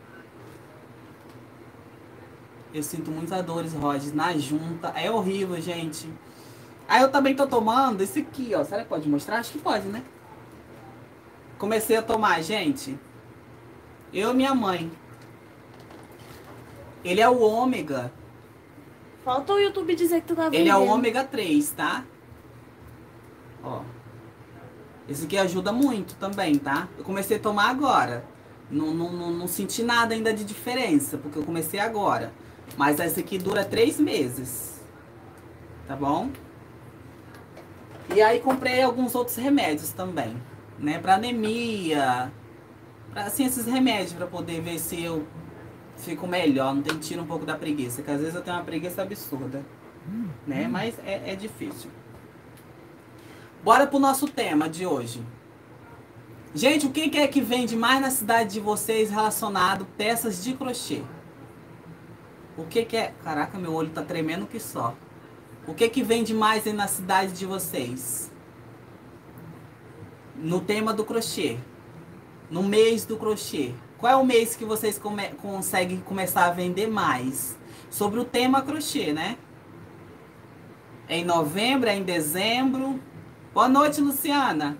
eu sinto muitas dores, Roger, na junta. É horrível, gente. Aí eu também tô tomando esse aqui, ó. Será que pode mostrar? Acho que pode, né? Comecei a tomar, gente. Eu e minha mãe. Ele é o ômega.
Falta o YouTube dizer que tu tá vendendo.
Ele é o ômega 3, tá? Ó. Esse aqui ajuda muito também, tá? Eu comecei a tomar agora. Não senti nada ainda de diferença, porque eu comecei agora. Mas esse aqui dura 3 meses. Tá bom? E aí comprei alguns outros remédios também, né? Pra anemia. Pra, assim, esses remédios pra poder ver se eu fico melhor. Não tem tiro um pouco da preguiça. Que às vezes eu tenho uma preguiça absurda, né? Mas é difícil. Bora pro nosso tema de hoje. Gente, o que é que vende mais na cidade de vocês relacionado peças de crochê? O que é... Caraca, meu olho tá tremendo que só. O que vende mais aí na cidade de vocês? No tema do crochê. No mês do crochê. Qual é o mês que vocês conseguem começar a vender mais? Sobre o tema crochê, né? É em novembro, é em dezembro. Boa noite, Luciana.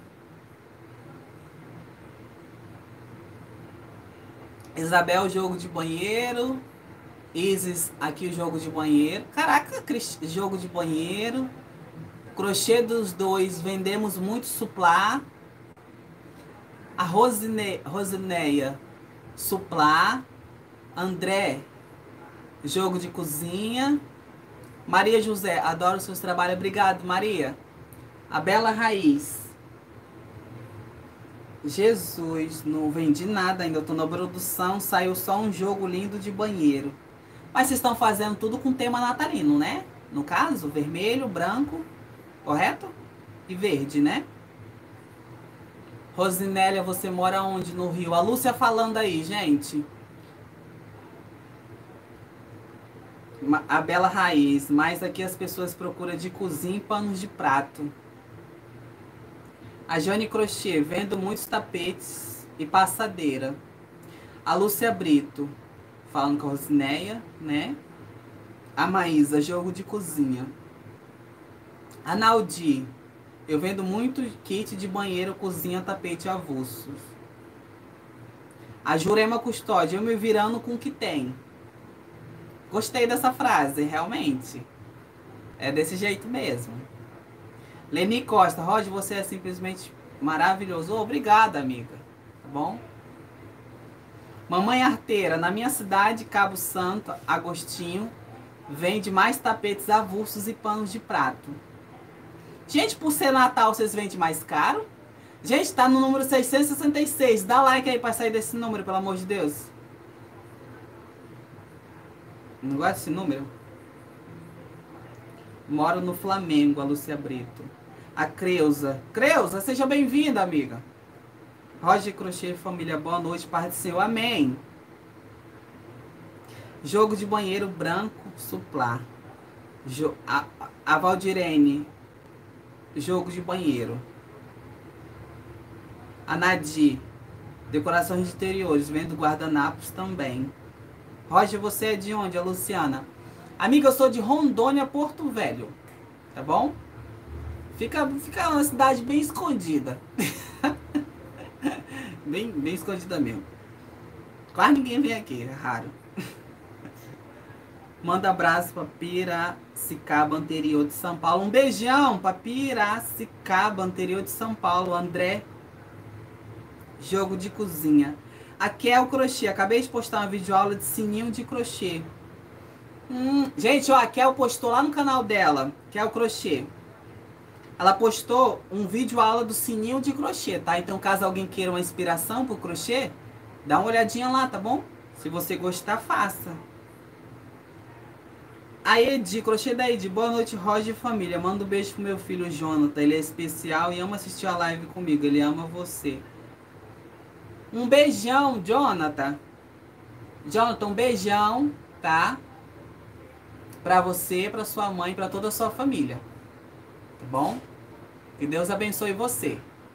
Isabel, jogo de banheiro. Isis, aqui o jogo de banheiro. Caraca, jogo de banheiro. Crochê dos dois, vendemos muito suplá. A Rosineia, suplá. André, jogo de cozinha. Maria José, adoro os seus trabalhos. Obrigado, Maria. A Bela Raiz. Jesus, não vendi nada ainda. Eu tô na produção, saiu só um jogo lindo de banheiro. Mas vocês estão fazendo tudo com tema natalino, né? No caso, vermelho, branco, correto? E verde, né? Rosinélia, você mora onde? No Rio? A Lúcia falando aí, gente. A Bela Raiz. Mas aqui as pessoas procuram de cozinha e panos de prato. A Jane Crochê, vendo muitos tapetes e passadeira. A Lúcia Brito, falando com a Rosinéia, né? A Maísa, jogo de cozinha. A Naldi, eu vendo muito kit de banheiro, cozinha, tapete avulso. A Jurema Custódia, eu me virando com o que tem. Gostei dessa frase, realmente. É desse jeito mesmo. Leni Costa, Roger, você é simplesmente maravilhoso. Obrigada, amiga. Tá bom? Mamãe Arteira, na minha cidade, Cabo Santo, Agostinho, vende mais tapetes avulsos e panos de prato. Gente, por ser Natal, vocês vendem mais caro? Gente, tá no número 666. Dá like aí pra sair desse número, pelo amor de Deus. Não gosta desse número? Moro no Flamengo, a Lúcia Brito. A Creuza. Creuza, seja bem-vinda, amiga. Roger Crochê, família, boa noite, Pai do Senhor, amém. Jogo de banheiro branco, suplá. A Valdirene, jogo de banheiro. A Nadir, decorações de interiores, vendo guardanapos também. Roger, você é de onde? A Luciana. Amiga, eu sou de Rondônia, Porto Velho. Tá bom? Fica uma cidade bem escondida. bem escondida mesmo. Quase ninguém vem aqui, é raro. Manda abraço pra Piracicaba, anterior de São Paulo. Um beijão pra Piracicaba, anterior de São Paulo. André, jogo de cozinha. Aqui é o crochê. Acabei de postar uma videoaula de sininho de crochê. Gente, ó, a Kel postou lá no canal dela, que é o crochê. Ela postou um vídeo aula do sininho de crochê, tá? Então, caso alguém queira uma inspiração pro crochê, dá uma olhadinha lá, tá bom? Se você gostar, faça. A Edi, crochê da Edi. Boa noite, Roger e família. Manda um beijo pro meu filho, Jonathan. Ele é especial e ama assistir a live comigo. Ele ama você. Um beijão, Jonathan. Jonathan, um beijão, tá? Pra você, pra sua mãe, pra toda a sua família. Tá bom? Que Deus abençoe você.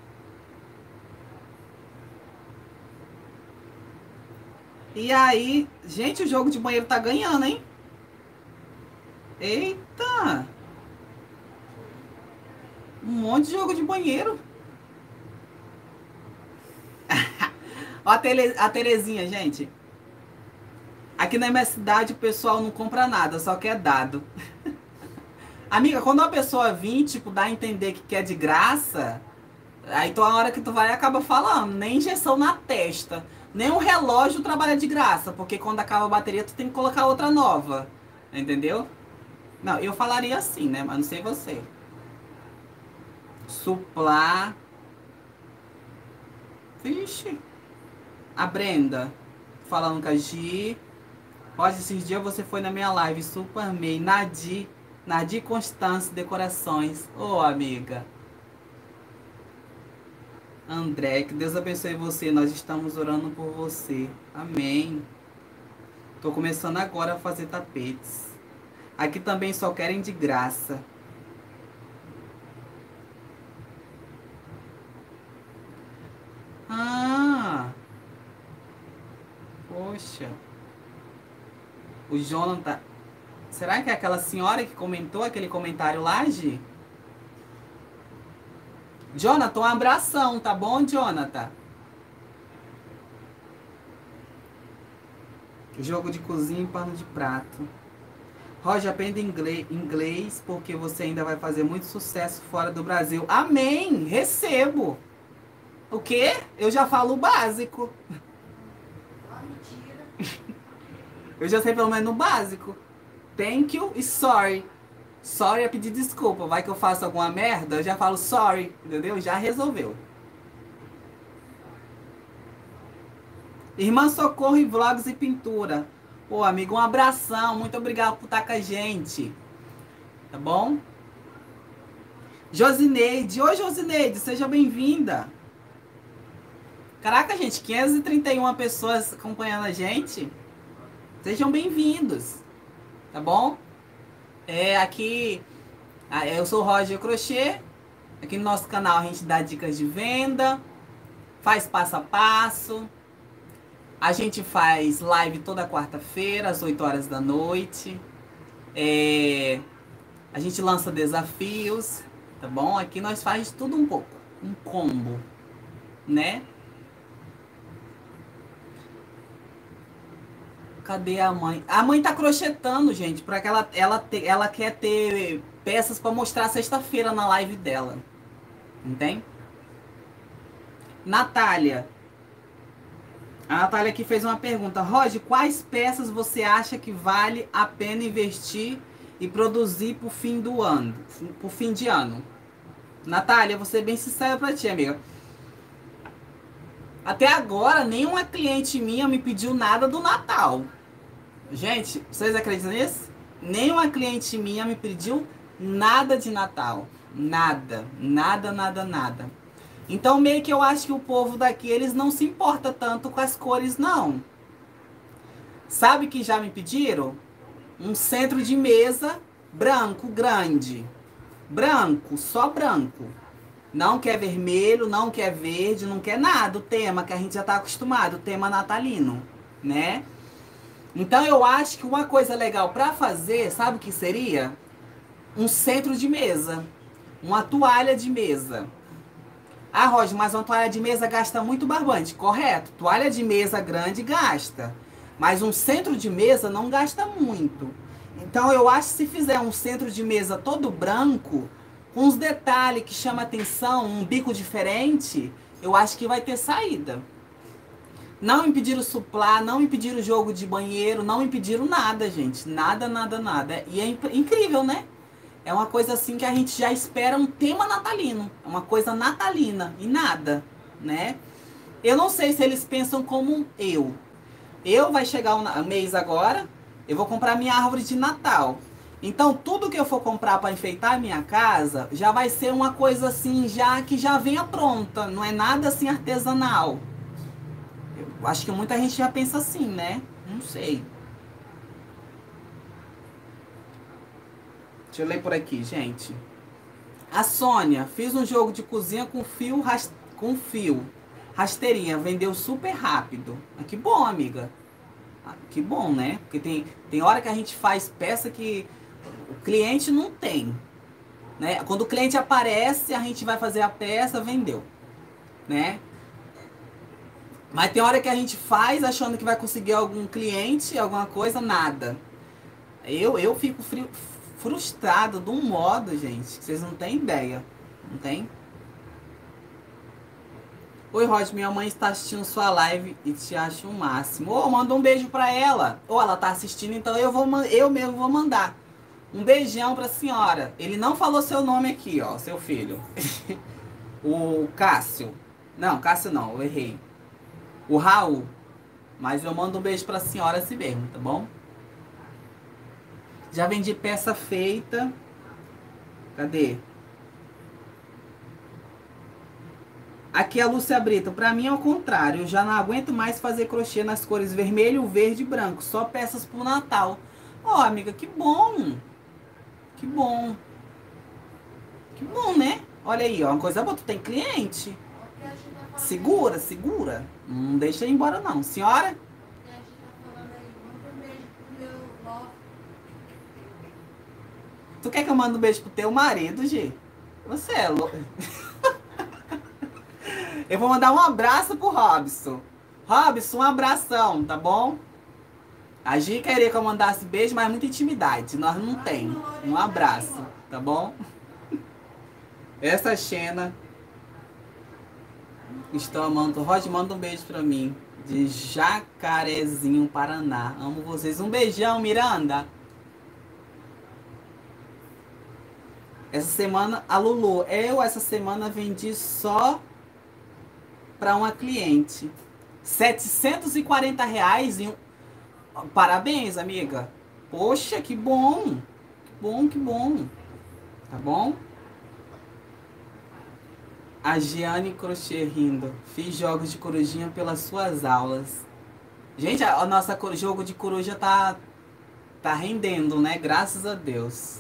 E aí, gente, o jogo de banheiro tá ganhando, hein? Eita! Um monte de jogo de banheiro. Ó a Terezinha, gente. Aqui na minha cidade o pessoal não compra nada, só quer dado. Amiga, quando uma pessoa vir, tipo, dá a entender que quer de graça, aí então a hora que tu vai acaba falando, nem injeção na testa, nem um relógio trabalha de graça, porque quando acaba a bateria tu tem que colocar outra nova. Entendeu? Não, eu falaria assim, né? Mas não sei você. Suplar. Vixe. A Brenda falando com a Gi. Hoje, esses dias você foi na minha live, super amei. Nadir Constância Decorações. Ô, amiga. André, que Deus abençoe você. Nós estamos orando por você. Amém. Tô começando agora a fazer tapetes. Aqui também só querem de graça. Ah! Poxa. O Jonathan. Será que é aquela senhora que comentou aquele comentário lá, Gi? Jonathan, um abração, tá bom, Jonathan? Jogo de cozinha e pano de prato. Roger, aprenda inglês porque você ainda vai fazer muito sucesso fora do Brasil. Amém! Recebo! O quê? Eu já falo o básico. Eu já sei pelo menos o básico. Thank you e sorry. Sorry é pedir desculpa. Vai que eu faço alguma merda, eu já falo sorry. Entendeu? Já resolveu. Irmã Socorro e Vlogs e Pintura. Pô, amigo, um abração. Muito obrigado por estar com a gente. Tá bom? Josineide. Oi, Josineide. Seja bem-vinda. Caraca, gente. 531 pessoas acompanhando a gente. Sejam bem-vindos. Tá bom? Aqui... eu sou o Roger Crochê. Aqui no nosso canal a gente dá dicas de venda. Faz passo a passo. A gente faz live toda quarta-feira, às 8 horas da noite. A gente lança desafios, tá bom? Aqui nós faz tudo um pouco. Um combo, né? Cadê a mãe? A mãe tá crochetando, gente, porque ela quer ter peças para mostrar sexta-feira na live dela. Entende? Natália. A Natália aqui fez uma pergunta. Roger, quais peças você acha que vale a pena investir e produzir pro fim do ano? Pro fim de ano? Natália, vou ser bem sincera pra ti, amiga. Até agora, nenhuma cliente minha me pediu nada do Natal. Gente, vocês acreditam nisso? Nenhuma cliente minha me pediu nada de Natal. Nada. Nada, nada, nada. Então, meio que eu acho que o povo daqui, eles não se importam tanto com as cores, não. Sabe que já me pediram? Um centro de mesa branco, grande. Branco, só branco. Não quer vermelho, não quer verde, não quer nada. O tema que a gente já está acostumado, o tema natalino, né? Então, eu acho que uma coisa legal para fazer, sabe o que seria? Um centro de mesa. Uma toalha de mesa. Ah, Roger, mas uma toalha de mesa gasta muito barbante. Correto. Toalha de mesa grande gasta. Mas um centro de mesa não gasta muito. Então, eu acho que se fizer um centro de mesa todo branco, com uns detalhes que chamam atenção, um bico diferente, eu acho que vai ter saída. Não impediram suplar, não impediram jogo de banheiro, não impediram nada, gente. Nada, nada, nada. E é incrível, né? É uma coisa assim que a gente já espera um tema natalino. É uma coisa natalina e nada, né? Eu não sei se eles pensam como eu. Eu vai chegar um mês agora, eu vou comprar minha árvore de Natal. Então, tudo que eu for comprar para enfeitar a minha casa, já vai ser uma coisa assim, já que já venha pronta. Não é nada assim artesanal. Eu acho que muita gente já pensa assim, né? Não sei. Deixa eu ler por aqui, gente. A Sônia, fiz um jogo de cozinha com fio, rasteirinha, vendeu super rápido. Ah, que bom, amiga. Ah, que bom, né? Porque tem hora que a gente faz peça que o cliente não tem, né? Quando o cliente aparece, a gente vai fazer a peça, vendeu, né? Mas tem hora que a gente faz achando que vai conseguir algum cliente, alguma coisa, nada. Eu fico frustrado de um modo, gente, que vocês não têm ideia. Não tem? Oi, Rod, minha mãe está assistindo sua live e te acho o máximo. Ô, manda um beijo pra ela. Ou ela tá assistindo, então eu mesmo vou mandar. Um beijão pra senhora. Ele não falou seu nome aqui, ó, seu filho. O Cássio. Não, Cássio não, eu errei. O Raul. Mas eu mando um beijo pra senhora assim mesmo, tá bom? Já vendi peça feita. Cadê? Aqui é a Lúcia Brito. Pra mim é o contrário. Eu já não aguento mais fazer crochê nas cores vermelho, verde e branco. Só peças pro Natal. Ó, amiga, que bom. Que bom. Que bom, né? Olha aí, ó. Uma coisa boa. Tu tem cliente. Segura, segura. Não deixa ir embora, não. Senhora? Tu quer que eu mande um beijo pro teu marido, Gi? Você é louco. Eu vou mandar um abraço pro Robson. Robson, um abração, tá bom? A Gi queria que eu mandasse beijo, mas muita intimidade. Nós não tem. Um abraço, tá bom? Essa Xena. Estou amando. Rod, manda um beijo pra mim. De Jacarezinho, Paraná. Amo vocês. Um beijão, Miranda. Essa semana, a Lulu, essa semana vendi só para uma cliente. R$740 e Parabéns, amiga. Poxa, que bom. Que bom, que bom. Tá bom? A Giane Crochê rindo. Fiz jogos de corujinha pelas suas aulas. Gente, a nossa jogo de coruja tá rendendo, né? Graças a Deus.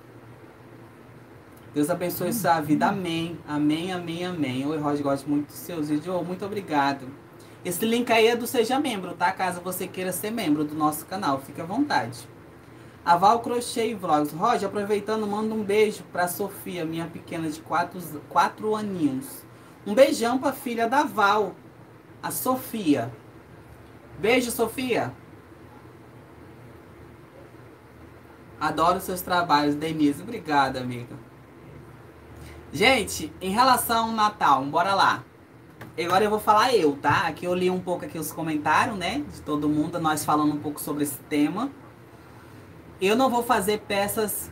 Deus abençoe sua vida. Amém. Amém, amém, amém. Oi, Rod, gosto muito dos seus vídeos. Muito obrigado. Esse link aí é do Seja Membro, tá? Caso você queira ser membro do nosso canal. Fique à vontade. A Val Crochê e Vlogs. Rod, aproveitando, manda um beijo pra Sofia, minha pequena de 4 aninhos. Um beijão pra filha da Val, a Sofia. Beijo, Sofia. Adoro seus trabalhos, Denise. Obrigada, amiga. Gente, em relação ao Natal, bora lá. Agora eu vou falar eu, tá? Aqui eu li um pouco aqui os comentários, né? De todo mundo, nós falando um pouco sobre esse tema. Eu não vou fazer peças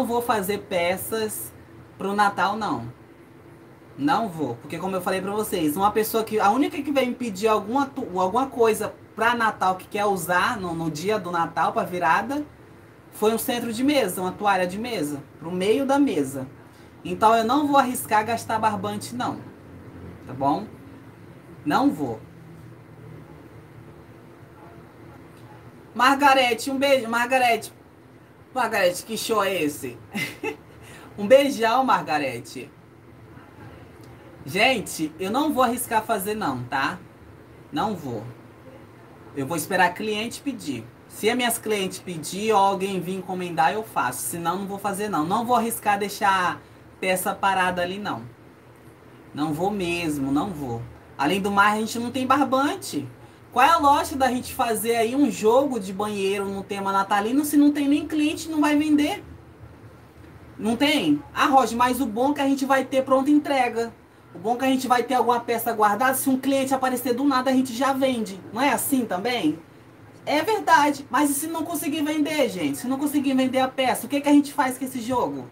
pro Natal, não. Não vou, porque como eu falei pra vocês, a única que vem me pedir alguma coisa pra Natal que quer usar no dia do Natal, pra virada, foi um centro de mesa, uma toalha de mesa, pro meio da mesa. Então eu não vou arriscar gastar barbante, não. Tá bom? Não vou. Margarete, um beijo. Margarete, que show é esse? Um beijão, Margarete. Gente, eu não vou arriscar fazer, não, tá? Não vou. Eu vou esperar a cliente pedir. Se as minhas clientes pedir ou alguém vir encomendar, eu faço. Senão, não vou fazer, não. Não vou arriscar deixar peça parada ali, não. Não vou mesmo, não vou. Além do mais, a gente não tem barbante. Qual é a lógica da gente fazer aí um jogo de banheiro no tema natalino se não tem nem cliente, não vai vender? Não tem? Ah, Roger, mas o bom é que a gente vai ter pronta entrega. O bom é que a gente vai ter alguma peça guardada. Se um cliente aparecer do nada, a gente já vende. Não é assim também? É verdade. Mas e se não conseguir vender, gente? Se não conseguir vender a peça, o que a gente faz com esse jogo?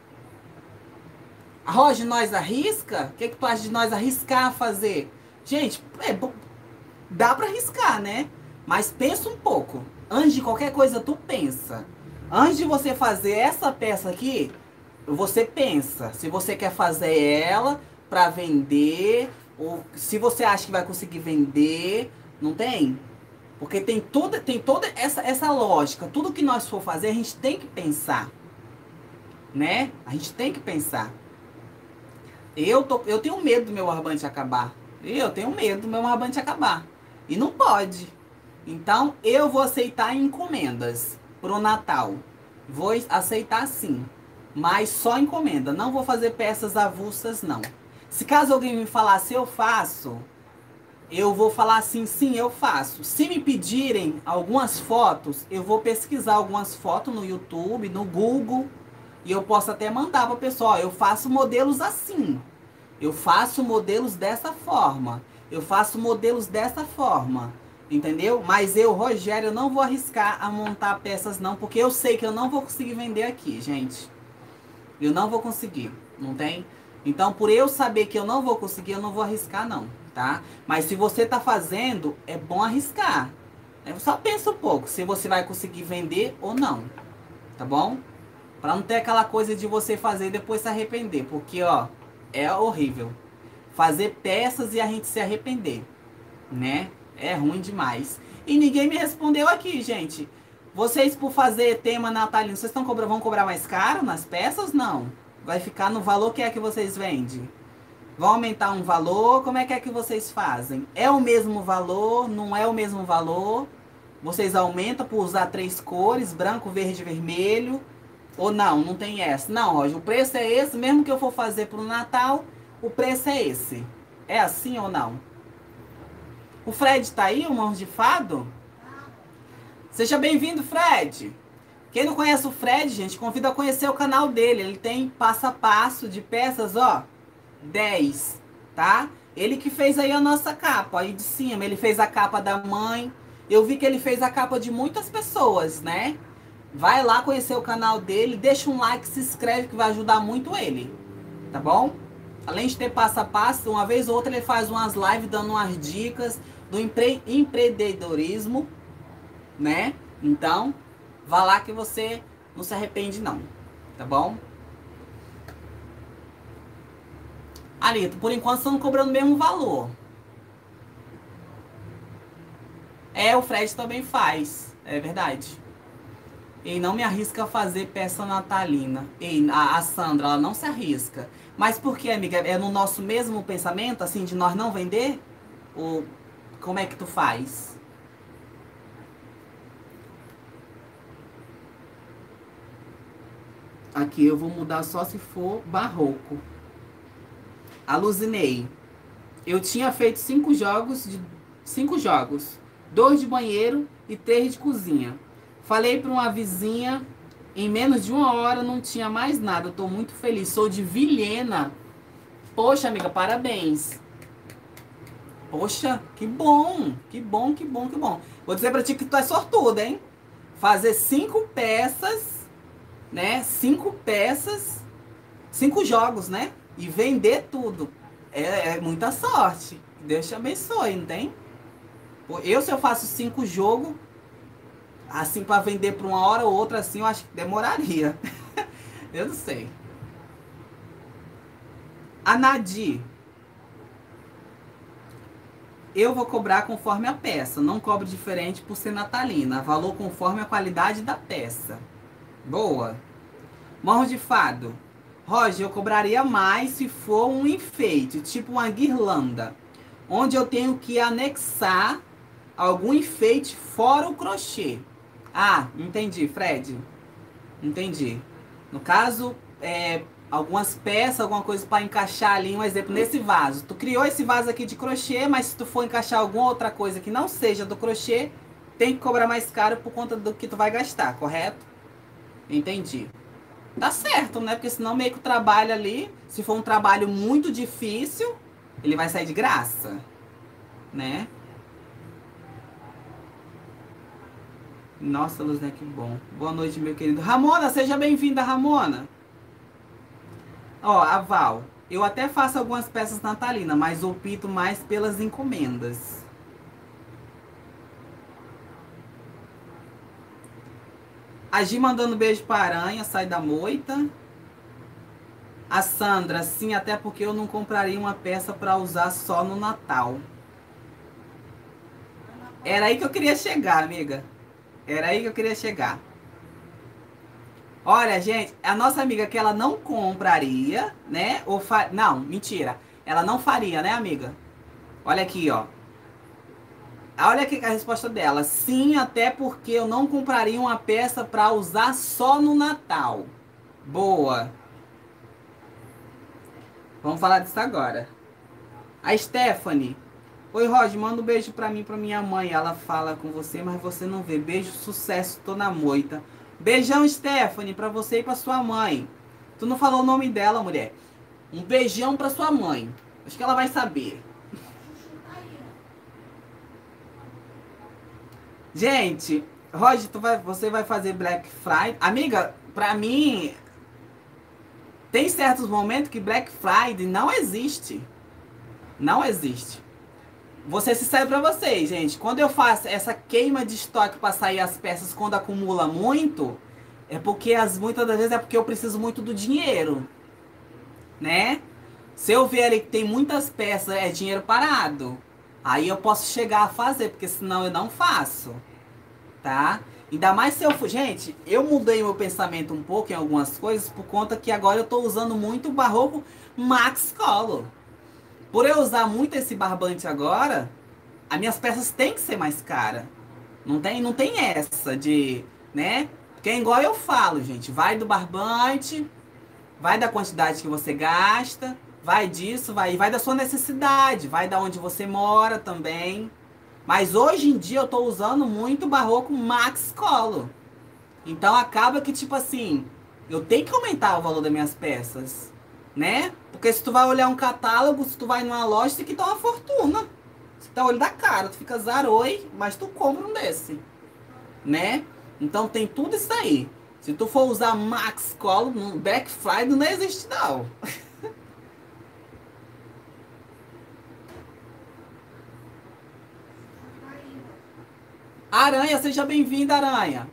Roger, nós arrisca? O que tu acha de nós arriscar fazer? Gente, dá pra arriscar, né? Mas pensa um pouco. Antes de qualquer coisa, tu pensa. Antes de você fazer essa peça aqui, você pensa. Se você quer fazer ela pra vender, ou se você acha que vai conseguir vender, não tem? Porque tem toda essa lógica. Tudo que nós for fazer, a gente tem que pensar. né? A gente tem que pensar. Eu tenho medo do meu barbante acabar. Eu tenho medo do meu barbante acabar. E não pode. Então, eu vou aceitar encomendas pro Natal. Vou aceitar sim. Mas só encomenda. Não vou fazer peças avulsas, não. Se caso alguém me falar se eu faço, eu vou falar assim, sim, eu faço. Se me pedirem algumas fotos, eu vou pesquisar algumas fotos no YouTube, no Google. E eu posso até mandar para o pessoal. Eu faço modelos assim. Eu faço modelos dessa forma. Eu faço modelos dessa forma. Entendeu? Mas eu, Rogério, eu não vou arriscar a montar peças não. Porque eu sei que eu não vou conseguir vender aqui, gente. Eu não vou conseguir. Não tem? Então, por eu saber que eu não vou conseguir, eu não vou arriscar não. Tá? Mas se você tá fazendo, é bom arriscar. Só pensa um pouco se você vai conseguir vender ou não. Tá bom? Pra não ter aquela coisa de você fazer e depois se arrepender. Porque, ó, é horrível. Fazer peças e a gente se arrepender, né? É ruim demais. E ninguém me respondeu aqui, gente. Vocês, por fazer tema natalino, vocês vão cobrar mais caro nas peças? Não. Vai ficar no valor que é que vocês vendem? Vão aumentar um valor? Como é que vocês fazem? É o mesmo valor? Não é o mesmo valor? Vocês aumentam por usar 3 cores, branco, verde e vermelho? Ou não, não tem essa. Não, Roger, o preço é esse, mesmo que eu for fazer pro Natal, o preço é esse. É assim ou não? O Fred tá aí, o Mãos de Fado? Seja bem-vindo, Fred. Quem não conhece o Fred, gente, convido a conhecer o canal dele. Ele tem passo a passo de peças, ó, 10, tá? Ele que fez aí a nossa capa, aí de cima. Ele fez a capa da mãe. Eu vi que ele fez a capa de muitas pessoas, né? Vai lá conhecer o canal dele, deixa um like, se inscreve que vai ajudar muito ele, tá bom? Além de ter passo a passo, uma vez ou outra ele faz umas lives dando umas dicas do empreendedorismo, né? Então, vá lá que você não se arrepende não, tá bom? Alito, por enquanto estão cobrando o mesmo valor. O Fred também faz, é verdade. E não me arrisca a fazer peça natalina. E a Sandra, ela não se arrisca. Mas por quê, amiga? É no nosso mesmo pensamento, assim, de nós não vender? Ou como é que tu faz? Aqui eu vou mudar só se for barroco. Alucinei. Eu tinha feito 5 jogos, 2 de banheiro e 3 de cozinha. Falei para uma vizinha, em menos de 1 hora não tinha mais nada. Eu tô muito feliz. Sou de Vilhena. Poxa, amiga, parabéns. Poxa, que bom. Que bom, que bom, que bom. Vou dizer pra ti que tu é sortuda, hein? Fazer 5 peças, né? 5 peças, 5 jogos, né? E vender tudo. É muita sorte. Deus te abençoe, não tem? Se eu faço 5 jogos, assim, para vender por 1 hora ou outra, assim, eu acho que demoraria. Eu não sei. A Nadir. Eu vou cobrar conforme a peça. Não cobro diferente por ser natalina. Valor conforme a qualidade da peça. Boa. Morro de Fado. Roger, eu cobraria mais se for um enfeite, tipo uma guirlanda, onde eu tenho que anexar algum enfeite fora o crochê. Ah, entendi, Fred. Entendi. No caso, algumas peças, alguma coisa para encaixar ali, um exemplo, nesse vaso. Tu criou esse vaso aqui de crochê, mas se tu for encaixar alguma outra coisa que não seja do crochê, tem que cobrar mais caro por conta do que tu vai gastar, correto? Entendi. Tá certo, né? Porque senão meio que o trabalho ali, se for um trabalho muito difícil, ele vai sair de graça, né? Nossa, Luz, né? Que bom. Boa noite, meu querido. Ramona, seja bem-vinda, Ramona. Ó, a Val. Eu até faço algumas peças natalinas, mas opto mais pelas encomendas. A Gi mandando beijo pra aranha, sai da moita. A Sandra, sim, até porque eu não compraria uma peça para usar só no Natal. Era aí que eu queria chegar, amiga. Era aí que eu queria chegar. Olha, gente, a nossa amiga que ela não compraria, né? Não, mentira. Ela não faria, né, amiga? Olha aqui, ó. Olha aqui a resposta dela. Sim, até porque eu não compraria uma peça para usar só no Natal. Boa. Vamos falar disso agora. A Stephanie. Oi, Roger, manda um beijo pra mim, pra minha mãe. Ela fala com você, mas você não vê. Beijo, sucesso, tô na moita. Beijão, Stephanie, pra você e pra sua mãe. Tu não falou o nome dela, mulher. Um beijão pra sua mãe. Acho que ela vai saber. Gente, Roger, você vai fazer Black Friday? Amiga, pra mim, tem certos momentos que Black Friday não existe. Não existe. Vou ser sincero pra vocês, gente. Quando eu faço essa queima de estoque pra sair as peças quando acumula muito, é porque muitas das vezes é porque eu preciso muito do dinheiro, né? Se eu ver ali que tem muitas peças, é dinheiro parado. Aí eu posso chegar a fazer, porque senão eu não faço, tá? Ainda mais se eu for... Gente, eu mudei meu pensamento um pouco em algumas coisas por conta que agora eu tô usando muito o barroco Max Color. Por eu usar muito esse barbante agora, as minhas peças têm que ser mais caras. Não tem essa de, né? Porque é igual eu falo, gente. Vai do barbante, vai da quantidade que você gasta, vai disso, vai da sua necessidade, vai da onde você mora também. Mas hoje em dia eu tô usando muito barroco Max Color. Então acaba que, tipo assim, eu tenho que aumentar o valor das minhas peças, né? Porque se tu vai olhar um catálogo, se tu vai numa loja, tem que dar uma fortuna. Você tá olho da cara, tu fica zaroi, mas tu compra um desse, né? Então tem tudo isso aí. Se tu for usar Max Color, no Black Friday não existe não. Aranha, seja bem-vinda, Aranha.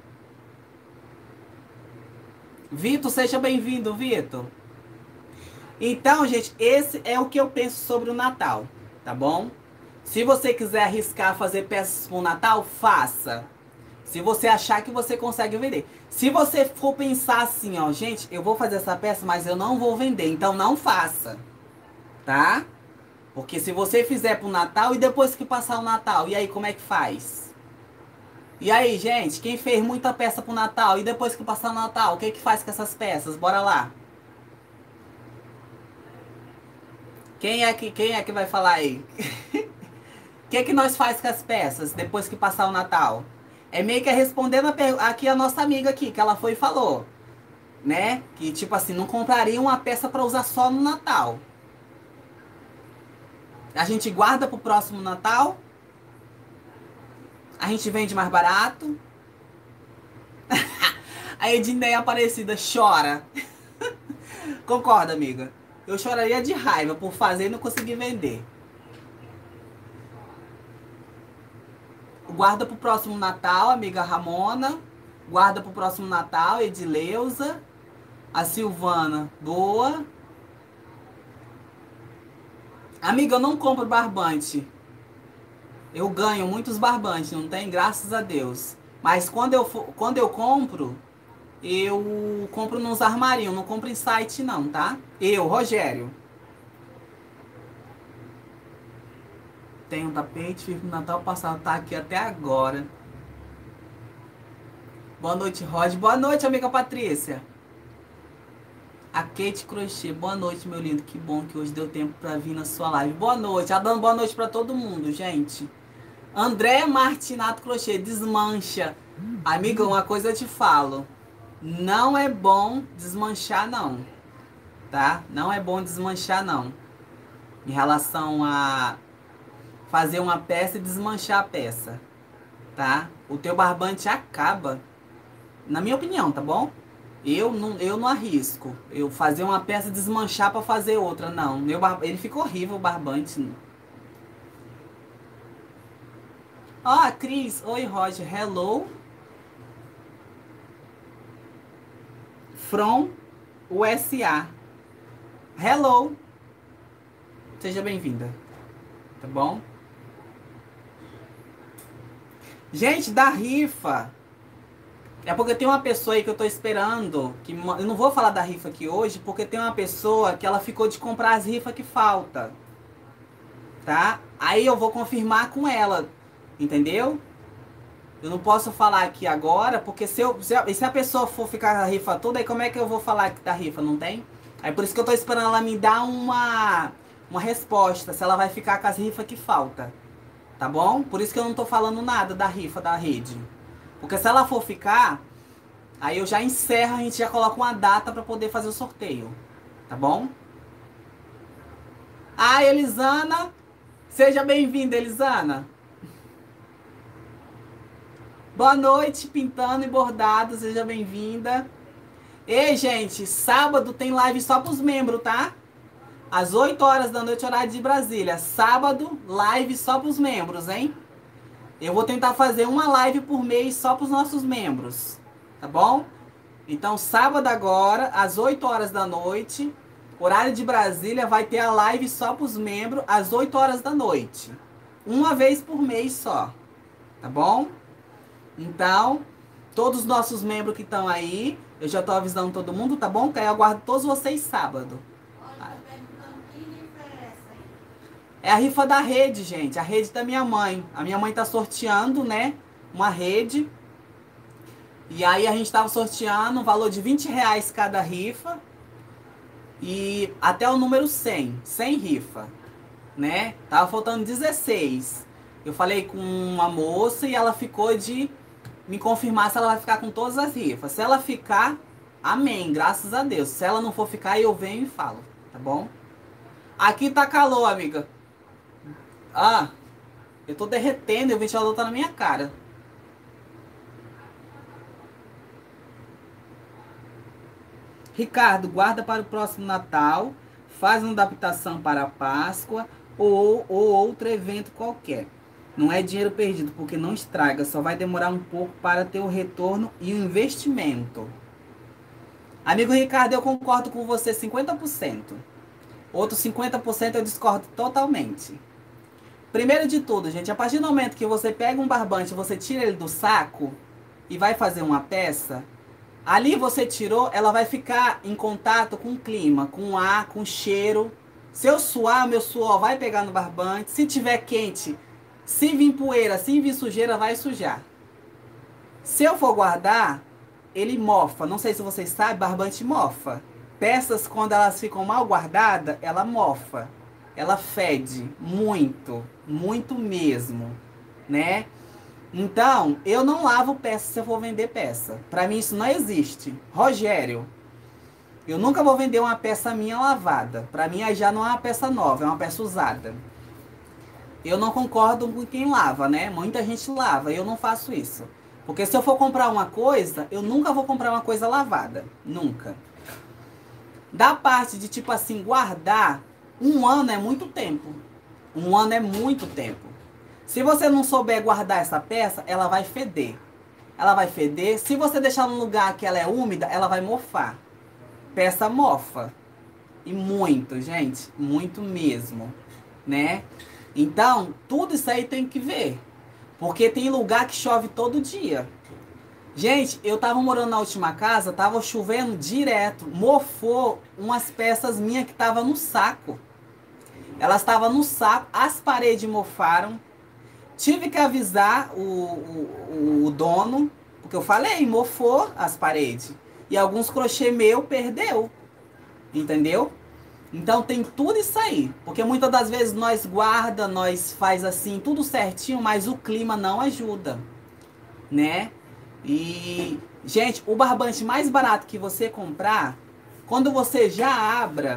Vitor, seja bem-vindo, Vitor. Então, gente, esse é o que eu penso sobre o Natal, tá bom? Se você quiser arriscar fazer peças para o Natal, faça. Se você achar que você consegue vender. Se você for pensar assim, ó, gente, eu vou fazer essa peça, mas eu não vou vender, então não faça, tá? Porque se você fizer pro Natal e depois que passar o Natal, e aí como é que faz? E aí, gente, quem fez muita peça pro Natal e depois que passar o Natal, o que que faz com essas peças? Bora lá. Quem é que vai falar aí? O que que nós faz com as peças depois que passar o Natal? É meio que respondendo aqui a nossa amiga aqui, que ela foi e falou, né? Que tipo assim, não compraria uma peça para usar só no Natal. A gente guarda pro próximo Natal, a gente vende mais barato. A Edneia Aparecida chora. Concorda, amiga? Eu choraria de raiva por fazer e não conseguir vender. Guarda pro próximo Natal, amiga Ramona. Guarda pro próximo Natal, Edileuza. A Silvana, boa. Amiga, eu não compro barbante. Eu ganho muitos barbantes, não tem? Graças a Deus. Mas quando eu compro nos armarinhos, não compro em site não, tá? Eu, Rogério. Tenho um tapete, fiz no Natal passado, tá aqui até agora. Boa noite, Roger. Boa noite, amiga Patrícia. A Kate Crochê. Boa noite, meu lindo. Que bom que hoje deu tempo pra vir na sua live. Boa noite. Já dando boa noite pra todo mundo, gente. André Martinato Crochê. Desmancha. Amiga, uma coisa eu te falo. Não é bom desmanchar, não. Tá? Não é bom desmanchar, não. Em relação a fazer uma peça e desmanchar a peça. Tá? O teu barbante acaba. Na minha opinião, tá bom? Eu não arrisco. Eu fazer uma peça e desmanchar pra fazer outra, não. Ele fica horrível o barbante. Ó, Cris. Oi, Roger. Hello. From USA. Hello. Seja bem-vinda. Tá bom? Gente, da rifa. É porque tem uma pessoa aí que eu tô esperando, eu não vou falar da rifa aqui hoje, porque tem uma pessoa que ela ficou de comprar as rifas que falta, tá? Aí eu vou confirmar com ela, entendeu? Eu não posso falar aqui agora, porque se a pessoa for ficar a rifa toda, aí como é que eu vou falar da rifa? Não tem? Aí por isso que eu tô esperando ela me dar uma resposta, se ela vai ficar com as rifas que falta, tá bom? Por isso que eu não tô falando nada da rifa da rede. Porque se ela for ficar, aí eu já encerro, a gente já coloca uma data pra poder fazer o sorteio, tá bom? Ah, Elisana, seja bem-vinda, Elisana. Boa noite, pintando e bordado, seja bem-vinda. Ei, gente, sábado tem live só pros membros, tá? Às 8 horas da noite, horário de Brasília. Sábado, live só pros membros, hein? Eu vou tentar fazer uma live por mês só pros nossos membros, tá bom? Então, sábado agora, às 8 horas da noite, horário de Brasília, vai ter a live só pros membros, às 8 horas da noite. Uma vez por mês só, tá bom? Então, todos os nossos membros que estão aí, eu já tô avisando todo mundo, tá bom? Que aí eu aguardo todos vocês sábado. É a rifa da rede, gente. A rede da minha mãe. A minha mãe tá sorteando, né? Uma rede. E aí a gente tava sorteando um valor de R$ 20 cada rifa. E até o número 100. 100 rifa, né? Tava faltando 16. Eu falei com uma moça e ela ficou de me confirmar se ela vai ficar com todas as rifas. Se ela ficar, amém, graças a Deus. Se ela não for ficar, eu venho e falo, tá bom? Aqui tá calor, amiga. Ah, eu tô derretendo e o ventilador tá na minha cara. Ricardo, guarda para o próximo Natal, faz uma adaptação para a Páscoa ou outro evento qualquer. Não é dinheiro perdido, porque não estraga, só vai demorar um pouco para ter o retorno e o investimento. Amigo Ricardo, eu concordo com você 50%. Outro 50% eu discordo totalmente. Primeiro de tudo, gente, a partir do momento que você pega um barbante, você tira ele do saco e vai fazer uma peça, ali você tirou, ela vai ficar em contato com o clima, com o ar, com o cheiro. Se eu suar, meu suor vai pegar no barbante. Se tiver quente, se vir poeira, se vir sujeira, vai sujar. Se eu for guardar, ele mofa. Não sei se vocês sabem, barbante mofa. Peças, quando elas ficam mal guardadas, ela mofa. Ela fede muito, muito mesmo, né? Então, eu não lavo peça se eu for vender peça. Pra mim isso não existe. Rogério, eu nunca vou vender uma peça minha lavada. Pra mim aí já não é uma peça nova, é uma peça usada. Eu não concordo com quem lava, né? Muita gente lava, eu não faço isso. Porque se eu for comprar uma coisa, eu nunca vou comprar uma coisa lavada. Nunca. Da parte de, tipo assim, guardar, um ano é muito tempo. Um ano é muito tempo. Se você não souber guardar essa peça, ela vai feder. Ela vai feder. Se você deixar num lugar que ela é úmida, ela vai mofar. Peça mofa. E muito, gente. Muito mesmo. Né? Então, tudo isso aí tem que ver. Porque tem lugar que chove todo dia. Gente, eu tava morando na última casa, tava chovendo direto. Mofou umas peças minhas que tava no saco. Elas estavam no saco, as paredes mofaram. Tive que avisar o dono, porque eu falei, mofou as paredes. E alguns crochê meu perdeu. Entendeu? Então tem tudo isso aí. Porque muitas das vezes nós guarda, nós faz assim, tudo certinho, mas o clima não ajuda. Né? E, gente, o barbante mais barato que você comprar, quando você já abre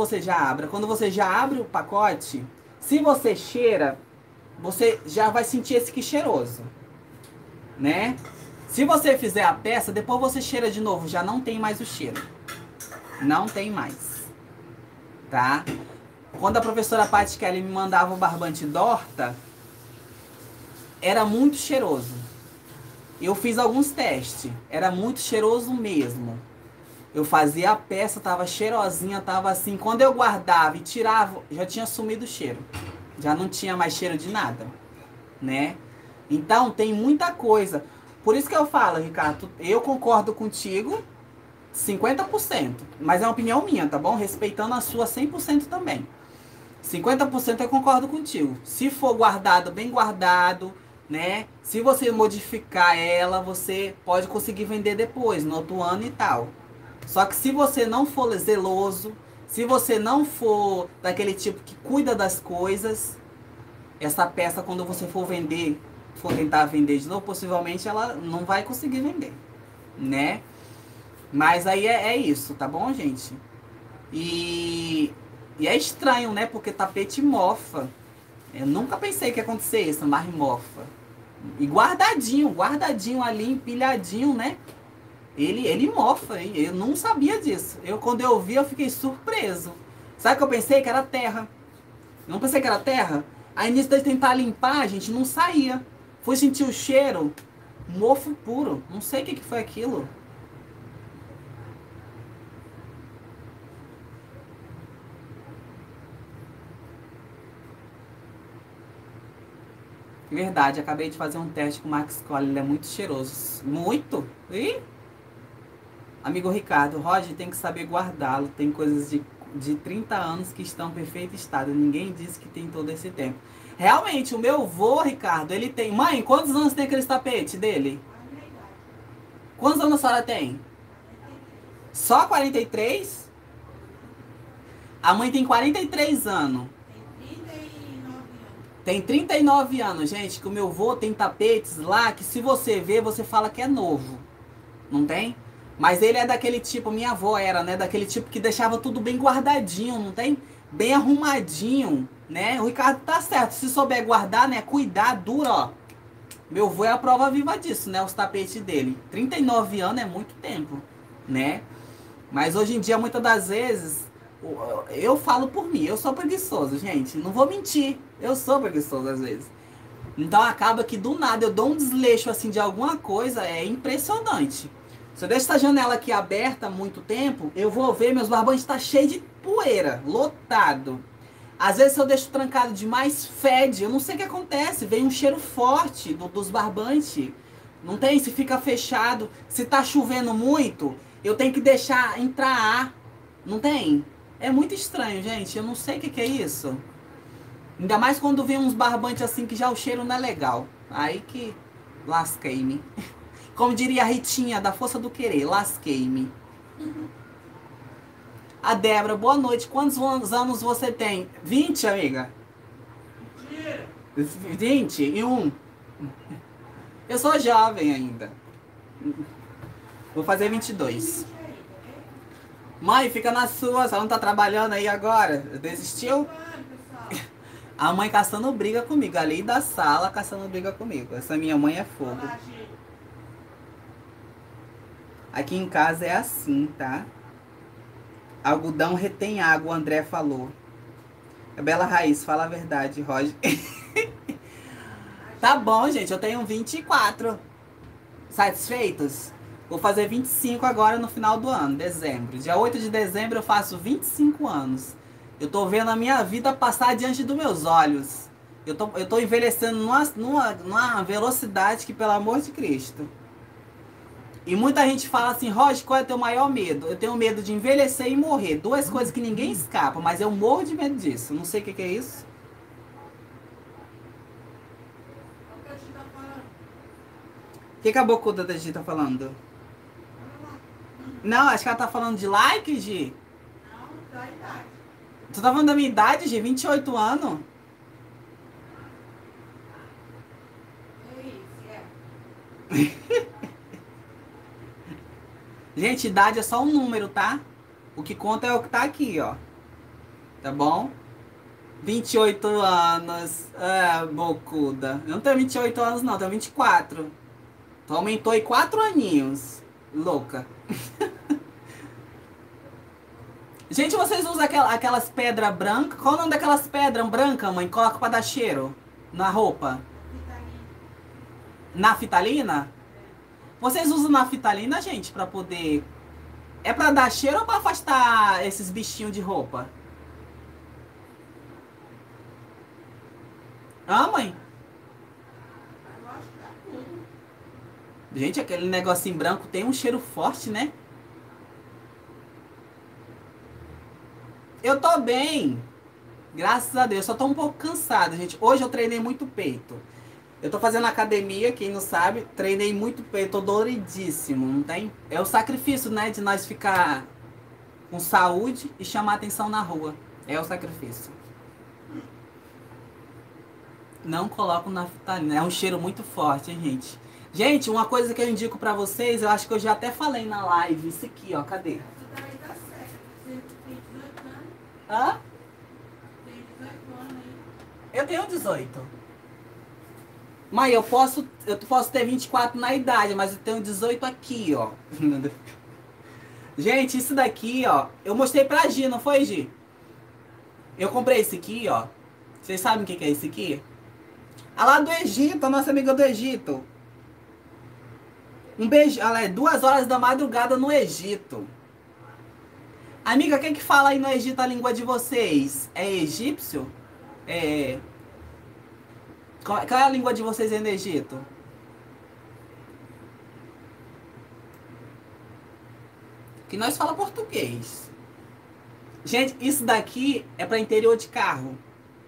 o pacote, se você cheira, você já vai sentir esse que cheiroso, né? Se você fizer a peça, depois você cheira de novo, já não tem mais o cheiro. Não tem mais, tá? Quando a professora Paty Kelly me mandava o barbante Dorta, era muito cheiroso. Eu fiz alguns testes, era muito cheiroso mesmo. Eu fazia a peça, tava cheirosinha, tava assim. Quando eu guardava e tirava, já tinha sumido o cheiro. Já não tinha mais cheiro de nada, né? Então tem muita coisa. Por isso que eu falo, Ricardo, eu concordo contigo 50%, mas é uma opinião minha, tá bom? Respeitando a sua 100% também. 50% eu concordo contigo. Se for guardado, bem guardado, né? Se você modificar ela, você pode conseguir vender depois, no outro ano e tal. Só que se você não for zeloso, se você não for daquele tipo que cuida das coisas, essa peça, quando você for vender, for tentar vender de novo, possivelmente ela não vai conseguir vender, né? Mas aí é isso, tá bom, gente? E é estranho, né? Porque tapete mofa. Eu nunca pensei que ia acontecer isso, mas mofa. E guardadinho, guardadinho ali, empilhadinho, né? Ele mofa, hein? Eu não sabia disso. Quando eu vi, eu fiquei surpreso. Sabe o que eu pensei? Que era terra. Eu não pensei que era terra. Aí nisso de tentar limpar, a gente não saía. Fui sentir o cheiro, mofo puro. Não sei o que foi aquilo. Verdade, acabei de fazer um teste com o Max Cola, ele é muito cheiroso. Muito? Ih? Amigo Ricardo, Roger tem que saber guardá-lo. Tem coisas de 30 anos que estão em perfeito estado. Ninguém disse que tem todo esse tempo. Realmente, o meu vô, Ricardo, ele tem... Mãe, quantos anos tem aquele tapete dele? Quantos anos a senhora tem? Só 43? A mãe tem 43 anos. Tem 39 anos, gente, que o meu vô tem tapetes lá que se você ver, você fala que é novo. Não tem? Mas ele é daquele tipo, minha avó era, né? Daquele tipo que deixava tudo bem guardadinho, não tem? Bem arrumadinho, né? O Ricardo tá certo. Se souber guardar, né? Cuidar, dura, ó. Meu avô é a prova viva disso, né? Os tapetes dele. 39 anos é muito tempo, né? Mas hoje em dia, muitas das vezes, eu falo por mim. Eu sou preguiçoso, gente. Não vou mentir. Eu sou preguiçoso às vezes. Então acaba que do nada eu dou um desleixo assim de alguma coisa. É impressionante. Se eu deixo essa janela aqui aberta há muito tempo, eu vou ver, meus barbantes tá cheio de poeira, lotado. Às vezes se eu deixo trancado demais, fede. Eu não sei o que acontece, vem um cheiro forte dos barbantes. Não tem? Se fica fechado, se tá chovendo muito, eu tenho que deixar entrar ar. Não tem? É muito estranho, gente. Eu não sei o que é isso. Ainda mais quando vem uns barbantes assim que já o cheiro não é legal. Aí que lasquei-me. Como diria a Ritinha, da Força do Querer, lasquei-me. A Débora, boa noite. Quantos anos você tem? 20, amiga? 21? Eu sou jovem ainda. Vou fazer 22. Mãe, fica na sua. Você não tá trabalhando aí agora? Desistiu? A mãe caçando briga comigo. Ali da sala caçando briga comigo. Essa minha mãe é fogo. Aqui em casa é assim, tá? Algodão retém água, o André falou. Bela Raiz, fala a verdade, Roger. Tá bom, gente, eu tenho 24. Satisfeitos? Vou fazer 25 agora no final do ano, dezembro. Dia 8 de dezembro eu faço 25 anos. Eu tô vendo a minha vida passar diante dos meus olhos. Eu tô envelhecendo numa velocidade que, pelo amor de Cristo. E muita gente fala assim, Roger, qual é o teu maior medo? Eu tenho medo de envelhecer e morrer. Duas coisas que ninguém escapa, mas eu morro de medo disso. Não sei o que é isso. O que a bocuda da Gi tá falando? Não, acho que ela tá falando de like, Gi. Não, da idade. Tu tá falando da minha idade, Gi? 28 anos? Gente, idade é só um número, tá? O que conta é o que tá aqui, ó. Tá bom? 28 anos. Ah, bocuda. Eu não tenho 28 anos, não. Tenho 24. Tu aumentou aí 4 aninhos. Louca. Gente, vocês usam aquelas pedras brancas? Qual o nome daquelas pedras brancas, mãe? Coloca pra dar cheiro na roupa. Naftalina? Vocês usam naftalina, gente, pra poder... É pra dar cheiro ou pra afastar esses bichinhos de roupa? Ah, mãe? Gente, aquele negocinho branco tem um cheiro forte, né? Eu tô bem. Graças a Deus. Só tô um pouco cansada, gente. Hoje eu treinei muito peito. Eu tô fazendo academia, quem não sabe. Treinei muito peito. Tô doloridíssimo, não tem? É o sacrifício, né? De nós ficar com saúde e chamar atenção na rua. É o sacrifício. Não coloco naftalina. É um cheiro muito forte, hein, gente? Gente, uma coisa que eu indico pra vocês, eu acho que eu já até falei na live. Isso aqui, ó. Cadê? Hã? Eu tenho 18. Mãe, eu posso ter 24 na idade, mas eu tenho 18 aqui, ó. Gente, isso daqui, ó. Eu mostrei pra Gi, não foi, Gi? Eu comprei esse aqui, ó. Vocês sabem o que é esse aqui? A lá do Egito, a nossa amiga do Egito. Um beijo. Ela é 2 horas da madrugada no Egito. Amiga, quem que fala aí no Egito a língua de vocês? É egípcio? É. Qual é a língua de vocês aí no Egito? Que nós fala português. Gente, isso daqui é para interior de carro.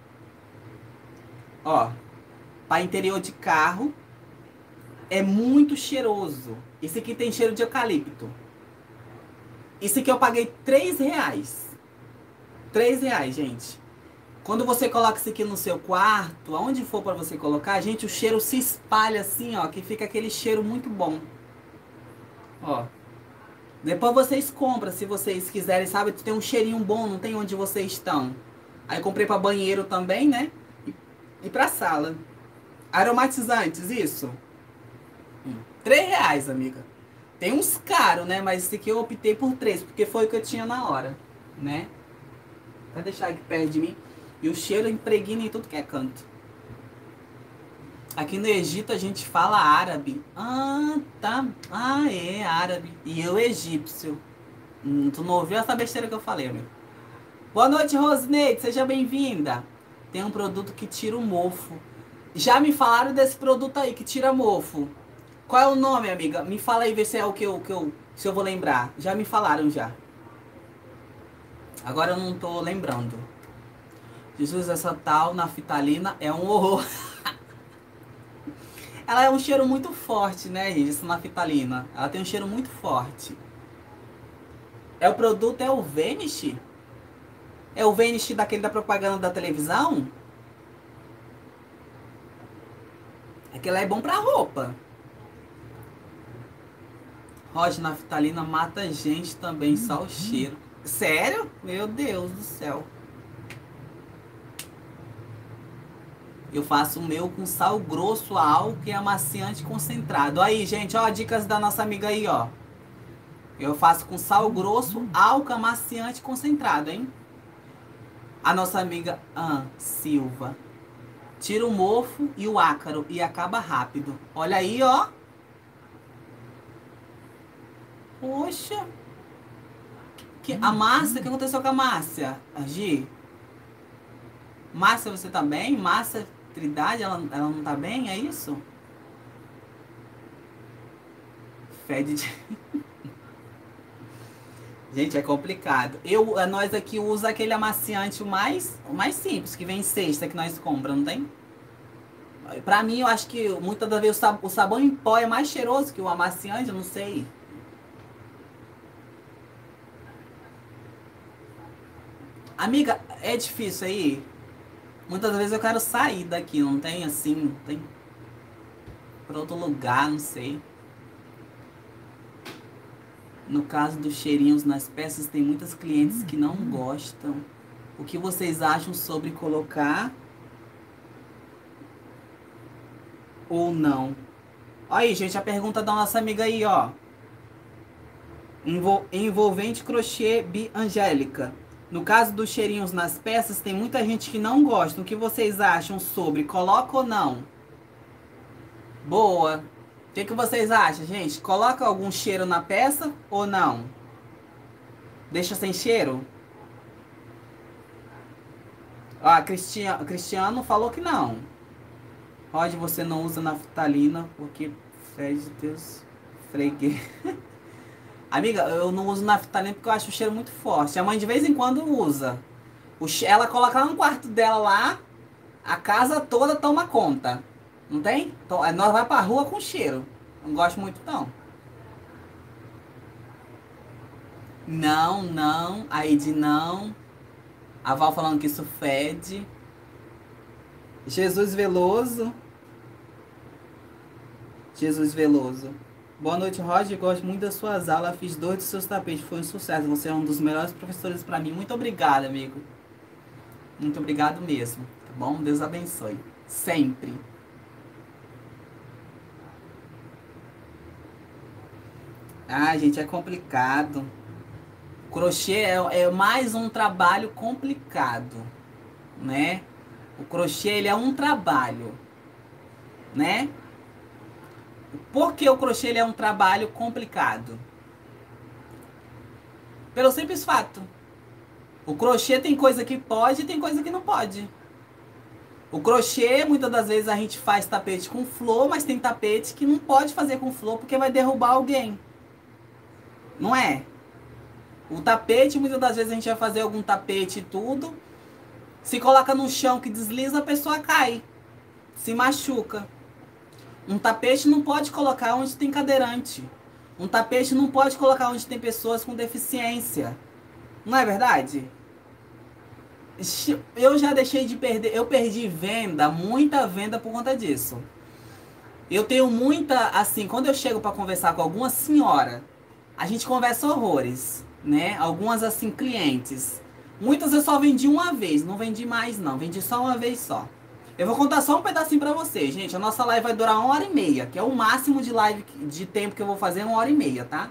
Ó, para interior de carro é muito cheiroso. Esse aqui tem cheiro de eucalipto. Esse aqui eu paguei R$ 3. R$ 3, gente. Quando você coloca isso aqui no seu quarto, aonde for para você colocar, gente, o cheiro se espalha assim, ó, que fica aquele cheiro muito bom. Ó. Depois vocês compram, se vocês quiserem, sabe? Tem um cheirinho bom, não tem onde vocês estão. Aí comprei para banheiro também, né? E pra sala. Aromatizantes, isso? R$ 3, amiga. Tem uns caros, né? Mas esse aqui eu optei por 3, porque foi o que eu tinha na hora, né? Vai deixar aqui perto de mim. E o cheiro impregna em tudo que é canto. Aqui no Egito a gente fala árabe. Ah, tá. Ah, é árabe. E eu egípcio. Tu não ouviu essa besteira que eu falei, amigo? Boa noite, Rosineide. Seja bem-vinda. Tem um produto que tira o mofo. Já me falaram desse produto aí que tira mofo. Qual é o nome, amiga? Me fala aí, vê se é o se eu vou lembrar. Já me falaram já. Agora eu não tô lembrando. Jesus, essa tal naftalina é um horror. Ela é um cheiro muito forte, né, gente? Essa naftalina. Ela tem um cheiro muito forte. O produto é o Vanish? É o Vanish daquele da propaganda da televisão? Aquele é bom pra roupa. Roger, naftalina mata gente também, só o cheiro. Sério? Meu Deus do céu. Eu faço o meu com sal grosso, álcool e amaciante concentrado. Aí, gente, ó, dicas da nossa amiga aí, ó. Eu faço com sal grosso, álcool, amaciante concentrado, hein? A nossa amiga Silva. Tira o mofo e o ácaro e acaba rápido. Olha aí, ó. Poxa. A Márcia, o que aconteceu com a Márcia? A Gi? Márcia, você tá bem? Márcia Trindade, ela não tá bem? É isso? Fede de... Gente, é complicado. Nós aqui usa aquele amaciante o mais simples, que vem em cesta, que nós compramos, não tem? Pra mim, eu acho que muitas das vezes o sabão em pó é mais cheiroso que o amaciante, eu não sei. Amiga, é difícil aí? Muitas vezes eu quero sair daqui, não tem assim, não tem pra outro lugar, não sei. No caso dos cheirinhos nas peças, tem muitas clientes que não gostam. O que vocês acham sobre colocar ou não? Aí, gente, a pergunta da nossa amiga aí, ó. Envolvente crochê Bi Angélica. No caso dos cheirinhos nas peças, tem muita gente que não gosta. O que vocês acham sobre? Coloca ou não? Boa. O que vocês acham, gente? Coloca algum cheiro na peça ou não? Deixa sem cheiro? Ó, Cristiano falou que não. Rod, você não usa naftalina porque Fé de Deus, freguês. Amiga, eu não uso naftalina porque eu acho o cheiro muito forte. A mãe de vez em quando usa. Ela coloca lá no quarto dela lá, a casa toda toma conta. Não tem? Então, nós vai pra rua com cheiro. Não gosto muito, não. Não, não. A Ed não. A Val falando que isso fede. Jesus Veloso. Jesus Veloso. Boa noite, Roger. Gosto muito das suas aulas. Fiz 2 dos seus tapetes. Foi um sucesso. Você é um dos melhores professores pra mim. Muito obrigada, amigo. Muito obrigado mesmo. Tá bom? Deus abençoe. Sempre. Ah, gente, é complicado. Crochê é mais um trabalho complicado, né? O crochê, ele é um trabalho, né? Por que o crochê ele é um trabalho complicado? Pelo simples fato. O crochê tem coisa que pode e tem coisa que não pode. O crochê, muitas das vezes a gente faz tapete com flor, mas tem tapete que não pode fazer com flor porque vai derrubar alguém. Não é? O tapete, muitas das vezes a gente vai fazer algum tapete e tudo. Se coloca no chão que desliza, a pessoa cai. Se machuca. Um tapete não pode colocar onde tem cadeirante. Um tapete não pode colocar onde tem pessoas com deficiência. Não é verdade? Eu já deixei de perder. Eu perdi venda, muita venda por conta disso. Eu tenho muita, assim, quando eu chego para conversar com alguma senhora, a gente conversa horrores, né? Algumas, assim, clientes. Muitas eu só vendi uma vez, não vendi mais não, vendi só uma vez só. Eu vou contar só um pedacinho pra vocês, gente. A nossa live vai durar 1h30, que é o máximo de live de tempo que eu vou fazer, 1h30, tá?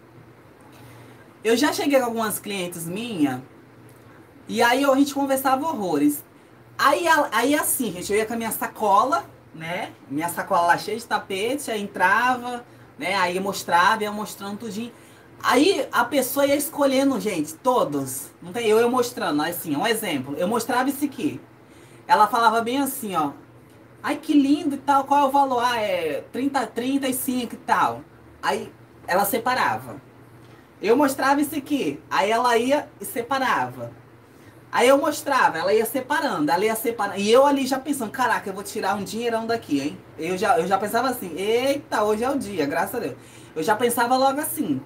Eu já cheguei com algumas clientes minhas, e aí a gente conversava horrores. Aí assim, gente, eu ia com a minha sacola, né? Minha sacola lá cheia de tapete, aí entrava, né? Aí ia mostrando tudinho. Aí a pessoa ia escolhendo, gente, todos. Não tem, eu ia mostrando, assim, um exemplo. Eu mostrava esse aqui. Ela falava bem assim, ó. Ai, que lindo e tal, qual é o valor? Ah, é 35 e tal. Aí ela separava. Eu mostrava esse aqui. Aí ela ia e separava. Aí eu mostrava, ela ia separando, ela ia separando. E eu ali já pensando, caraca, eu vou tirar um dinheirão daqui, hein? Eu já pensava assim, eita, hoje é o dia, graças a Deus. Eu já pensava logo assim.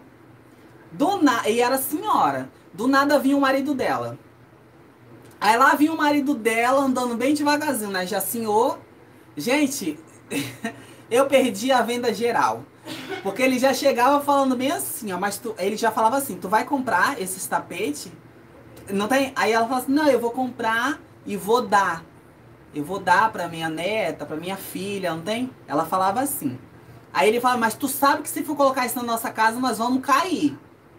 E era senhora. Do nada vinha o marido dela. Aí lá vinha o marido dela andando bem devagarzinho, né? Já senhor. Gente, eu perdi a venda geral. Porque ele já chegava falando bem assim, ó. Mas ele já falava assim, tu vai comprar esses tapetes? Não tem? Aí ela falou assim, não, eu vou comprar e vou dar. Eu vou dar pra minha neta, pra minha filha, não tem? Ela falava assim. Aí ele fala, mas tu sabe que se for colocar isso na nossa casa, nós vamos cair.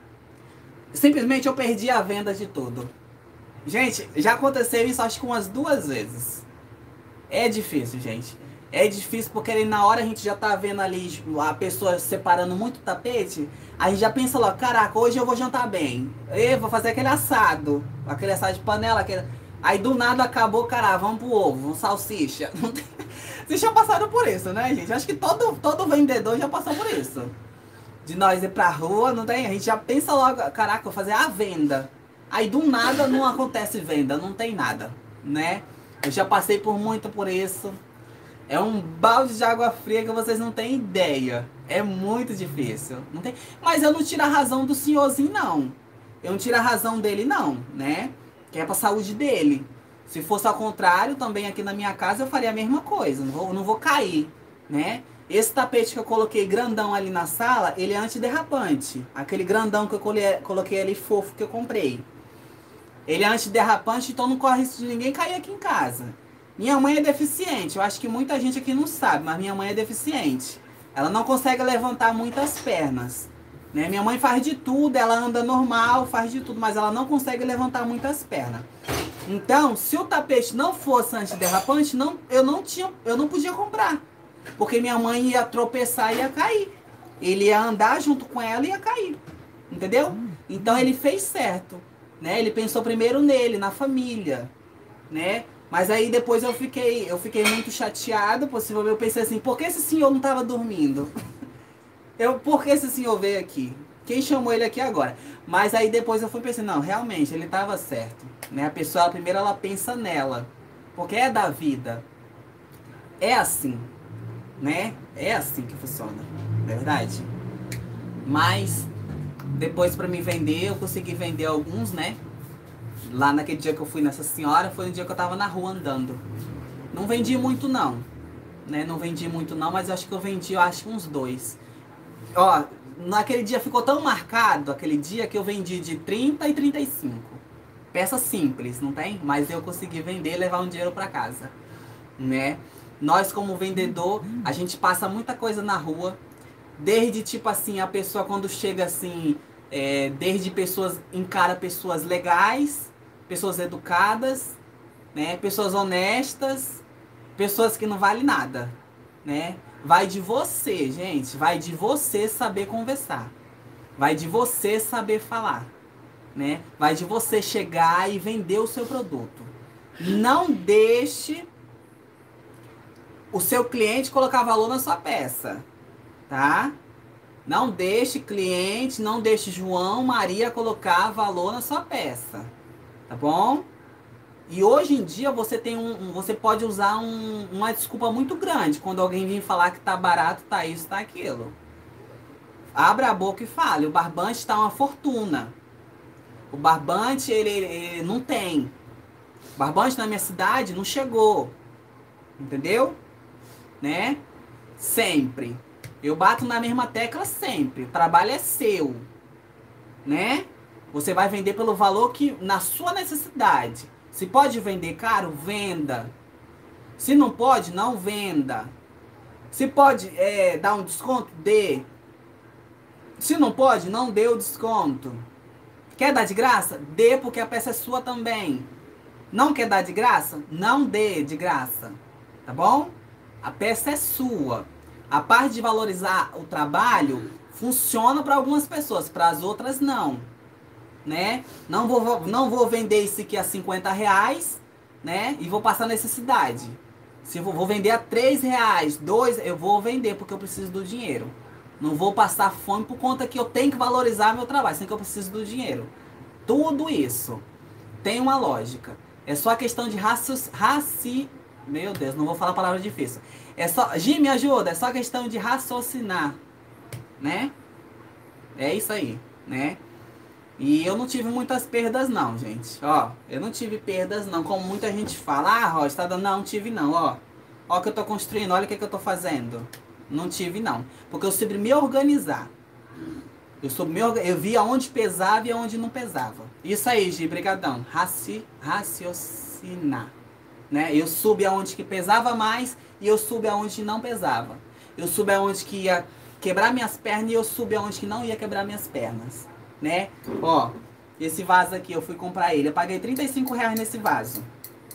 Simplesmente eu perdi a venda de tudo. Gente, já aconteceu isso acho que umas 2 vezes. É difícil, gente. É difícil porque ali na hora a gente já tá vendo ali a pessoa separando muito tapete. A gente já pensa logo, caraca, hoje eu vou jantar bem. Eu vou fazer aquele assado de panela. Aí do nada acabou, cara, vamos pro ovo, um salsicha. Vocês já passaram por isso, né, gente? Acho que todo vendedor já passou por isso. De nós ir pra rua, não tem? A gente já pensa logo, caraca, vou fazer a venda. Aí do nada não acontece venda, não tem nada, né? Eu já passei muito por isso. É um balde de água fria que vocês não têm ideia. É muito difícil. Não tem... Mas eu não tiro a razão do senhorzinho, não. Eu não tiro a razão dele, não, né? Que é pra saúde dele. Se fosse ao contrário, também aqui na minha casa eu faria a mesma coisa. Não vou cair, né? Esse tapete que eu coloquei grandão ali na sala, ele é antiderrapante. Aquele grandão que eu coloquei ali fofo que eu comprei. Ele é antiderrapante, então não corre risco de ninguém cair aqui em casa. Minha mãe é deficiente. Eu acho que muita gente aqui não sabe, mas minha mãe é deficiente. Ela não consegue levantar muitas pernas, né? Minha mãe faz de tudo, ela anda normal, faz de tudo, mas ela não consegue levantar muitas pernas. Então, se o tapete não fosse antiderrapante, eu não podia comprar. Porque minha mãe ia tropeçar e ia cair. Ele ia andar junto com ela e ia cair. Entendeu? Então ele fez certo, né? Ele pensou primeiro nele, na família, né? Mas aí depois eu fiquei muito chateada, possivelmente eu pensei assim, por que esse senhor não estava dormindo? Por que esse senhor veio aqui? Quem chamou ele aqui agora? Mas aí depois eu fui pensando, não, realmente, ele estava certo. Né? A pessoa, primeiro ela pensa nela. Porque é da vida. É assim. Né? É assim que funciona. Não é verdade? Mas, depois para me vender, eu consegui vender alguns, né? Lá naquele dia que eu fui nessa senhora, foi no dia que eu tava na rua andando. Não vendi muito não. Né? Não vendi muito não, mas eu acho que eu vendi, eu acho uns 2. Ó, naquele dia ficou tão marcado, aquele dia, que eu vendi de 30 e 35. Peça simples, não tem? Mas eu consegui vender e levar um dinheiro para casa, né? Nós como vendedor, a gente passa muita coisa na rua. Desde tipo assim, a pessoa quando chega assim, desde pessoas, encara pessoas legais, pessoas educadas, né? Pessoas honestas, pessoas que não valem nada, né? Vai de você, gente. Vai de você saber conversar. Vai de você saber falar, né? Vai de você chegar e vender o seu produto. Não deixe o seu cliente colocar valor na sua peça, tá? Não deixe cliente, não deixe João, Maria colocar valor na sua peça, tá bom? E hoje em dia você tem você pode usar uma desculpa muito grande quando alguém vir falar que tá barato, tá isso, tá aquilo. Abra a boca e fale, o barbante tá uma fortuna. O barbante ele não tem. O barbante na minha cidade não chegou. Entendeu? Né? Sempre. Eu bato na mesma tecla sempre. O trabalho é seu. Né? Você vai vender pelo valor que na sua necessidade. Se pode vender caro, venda. Se não pode, não venda. Se pode dar um desconto, dê. Se não pode, não dê o desconto. Quer dar de graça? Dê, porque a peça é sua também. Não quer dar de graça? Não dê de graça. Tá bom? A peça é sua. A parte de valorizar o trabalho funciona para algumas pessoas, para as outras não. Né? Não vou vender isso aqui a R$ 50, né? E vou passar necessidade. Se eu vou vender a R$ 3, 2, eu vou vender porque eu preciso do dinheiro. Não vou passar fome por conta que eu tenho que valorizar meu trabalho, sem que eu preciso do dinheiro. Tudo isso tem uma lógica. É só questão de Meu Deus, não vou falar palavra difícil. É só... Gi, me ajuda. É só questão de raciocinar. Né? É isso aí, né? E eu não tive muitas perdas não, gente. Ó, eu não tive perdas não. Como muita gente fala, ah, Rocha, tá dando... Não tive não, ó. Ó o que eu tô construindo, olha o que eu tô fazendo. Não tive não. Porque eu soube me organizar. Eu vi aonde pesava e aonde não pesava. Isso aí, Gi, brigadão. Raciocinar. Né? Eu soube aonde que pesava mais e eu soube aonde não pesava. Eu soube aonde que ia quebrar minhas pernas e eu soube aonde que não ia quebrar minhas pernas. Né? Ó, esse vaso aqui, eu fui comprar ele. Eu paguei R$ 35 nesse vaso.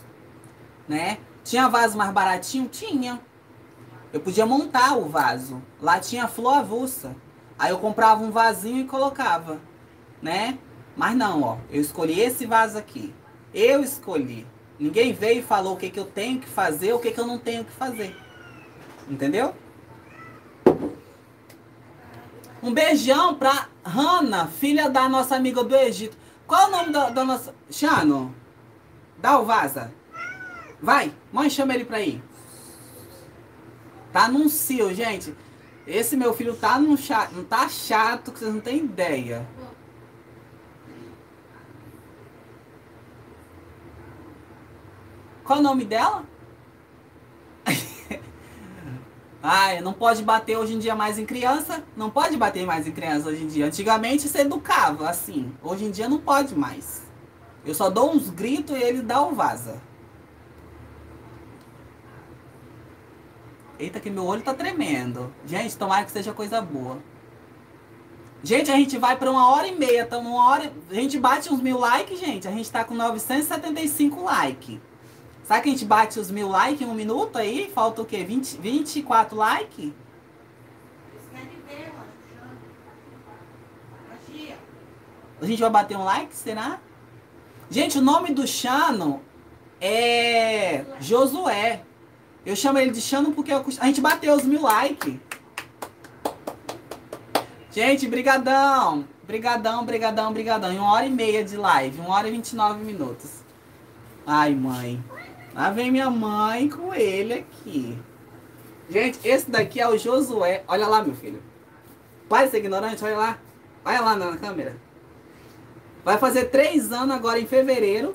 Né? Tinha vaso mais baratinho? Tinha. Eu podia montar o vaso. Lá tinha flor avulsa. Aí eu comprava um vasinho e colocava, né? Mas não, ó. Eu escolhi esse vaso aqui. Eu escolhi. Ninguém veio e falou o que eu tenho que fazer, o que eu não tenho que fazer. Entendeu? Um beijão pra Hannah, filha da nossa amiga do Egito. Qual é o nome da nossa... Xano, dá o vaza. Vai, mãe, chama ele pra ir. Tá num cio, gente. Esse meu filho tá num chato, não tá chato que vocês não têm ideia. Qual o nome dela? Ai, não pode bater hoje em dia mais em criança. Não pode bater mais em criança hoje em dia. Antigamente você educava assim. Hoje em dia não pode mais. Eu só dou uns gritos e ele dá o vaza. Eita, que meu olho tá tremendo. Gente, tomara que seja coisa boa. Gente, a gente vai pra 1h30. Tamo 1h... A gente bate uns 1000 likes, gente. A gente tá com 975 likes. Sabe que a gente bate os 1000 likes em 1 minuto aí? Falta o quê? 24 likes? A gente vai bater um like, será? Gente, o nome do Xano é Josué. Eu chamo ele de Xano porque a gente bateu os 1000 likes. Gente, brigadão. Brigadão, brigadão, brigadão. Em 1h30 de live. 1h29. Ai, mãe. Lá vem minha mãe com ele aqui. Gente, esse daqui é o Josué. Olha lá, meu filho. Para de ser ignorante, olha lá. Olha lá na câmera. Vai fazer 3 anos agora em fevereiro.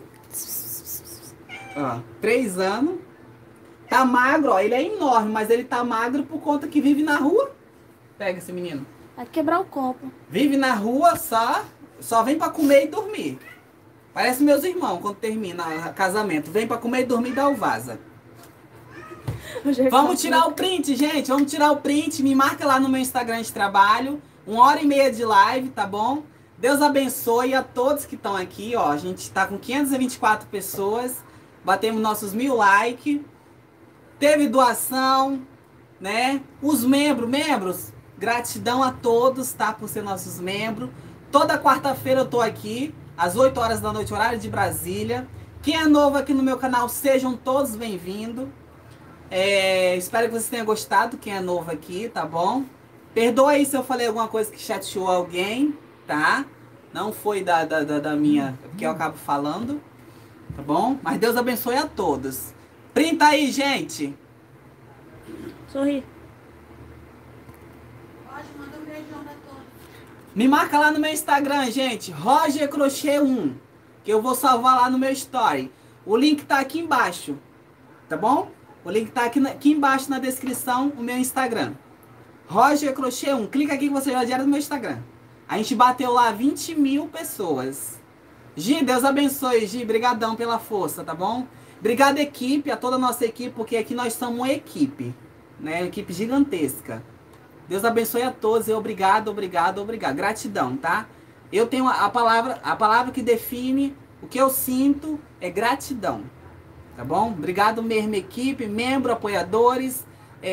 Ó, 3 anos. Tá magro, ó. Ele é enorme, mas ele tá magro por conta que vive na rua. Pega esse menino.
Vai quebrar o copo.
Vive na rua, só vem pra comer e dormir. Parece meus irmãos quando termina o casamento. Vem pra comer e dormir e dá o vaza. Vamos tirar o print, gente. Vamos tirar o print. Me marca lá no meu Instagram de trabalho. 1h30 de live, tá bom? Deus abençoe a todos que estão aqui, ó. A gente tá com 524 pessoas. Batemos nossos 1000 likes. Teve doação, né? Os membros, gratidão a todos, tá? Por ser nossos membros. Toda quarta-feira eu tô aqui, às 8 horas da noite, horário de Brasília. Quem é novo aqui no meu canal, sejam todos bem-vindos. Espero que vocês tenham gostado, quem é novo aqui, tá bom? Perdoa aí se eu falei alguma coisa que chateou alguém, tá? Não foi da minha, que eu acabo falando, tá bom? Mas Deus abençoe a todos. Printa aí, gente.
Sorri.
Pode mandar um beijão pra todos.
Me marca lá no meu Instagram, gente. Roger Crochê 1. Que eu vou salvar lá no meu story. O link tá aqui embaixo. Tá bom? O link tá aqui embaixo na descrição, o meu Instagram. Roger Crochê 1. Clica aqui que você já direto no meu Instagram. A gente bateu lá 20.000 pessoas. Gi, Deus abençoe, Gi. Brigadão pela força, tá bom? Obrigado, equipe, a toda a nossa equipe, porque aqui nós somos uma equipe, né? Uma equipe gigantesca. Deus abençoe a todos e obrigado, obrigado, obrigado. Gratidão, tá? Eu tenho a palavra que define o que eu sinto é gratidão, tá bom? Obrigado mesmo, equipe, membro, apoiadores,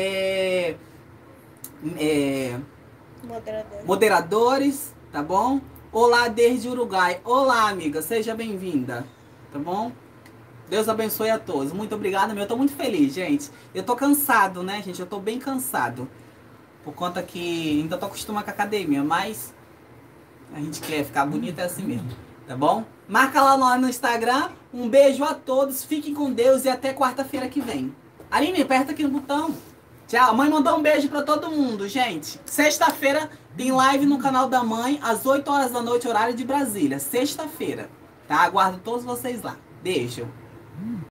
moderadores, tá bom? Olá desde Uruguai. Olá, amiga, seja bem-vinda, tá bom? Deus abençoe a todos. Muito obrigado, eu tô muito feliz, gente. Eu tô cansado, né, gente? Eu tô bem cansado. Por conta que ainda tô acostumado com a academia, mas a gente quer ficar bonito, é assim mesmo, tá bom? Marca lá no Instagram. Um beijo a todos, fiquem com Deus e até quarta-feira que vem. Aline, aperta aqui no botão. Tchau. A mãe mandou um beijo pra todo mundo, gente. Sexta-feira tem live no canal da mãe, às 8 horas da noite, horário de Brasília. Sexta-feira, tá? Aguardo todos vocês lá. Beijo.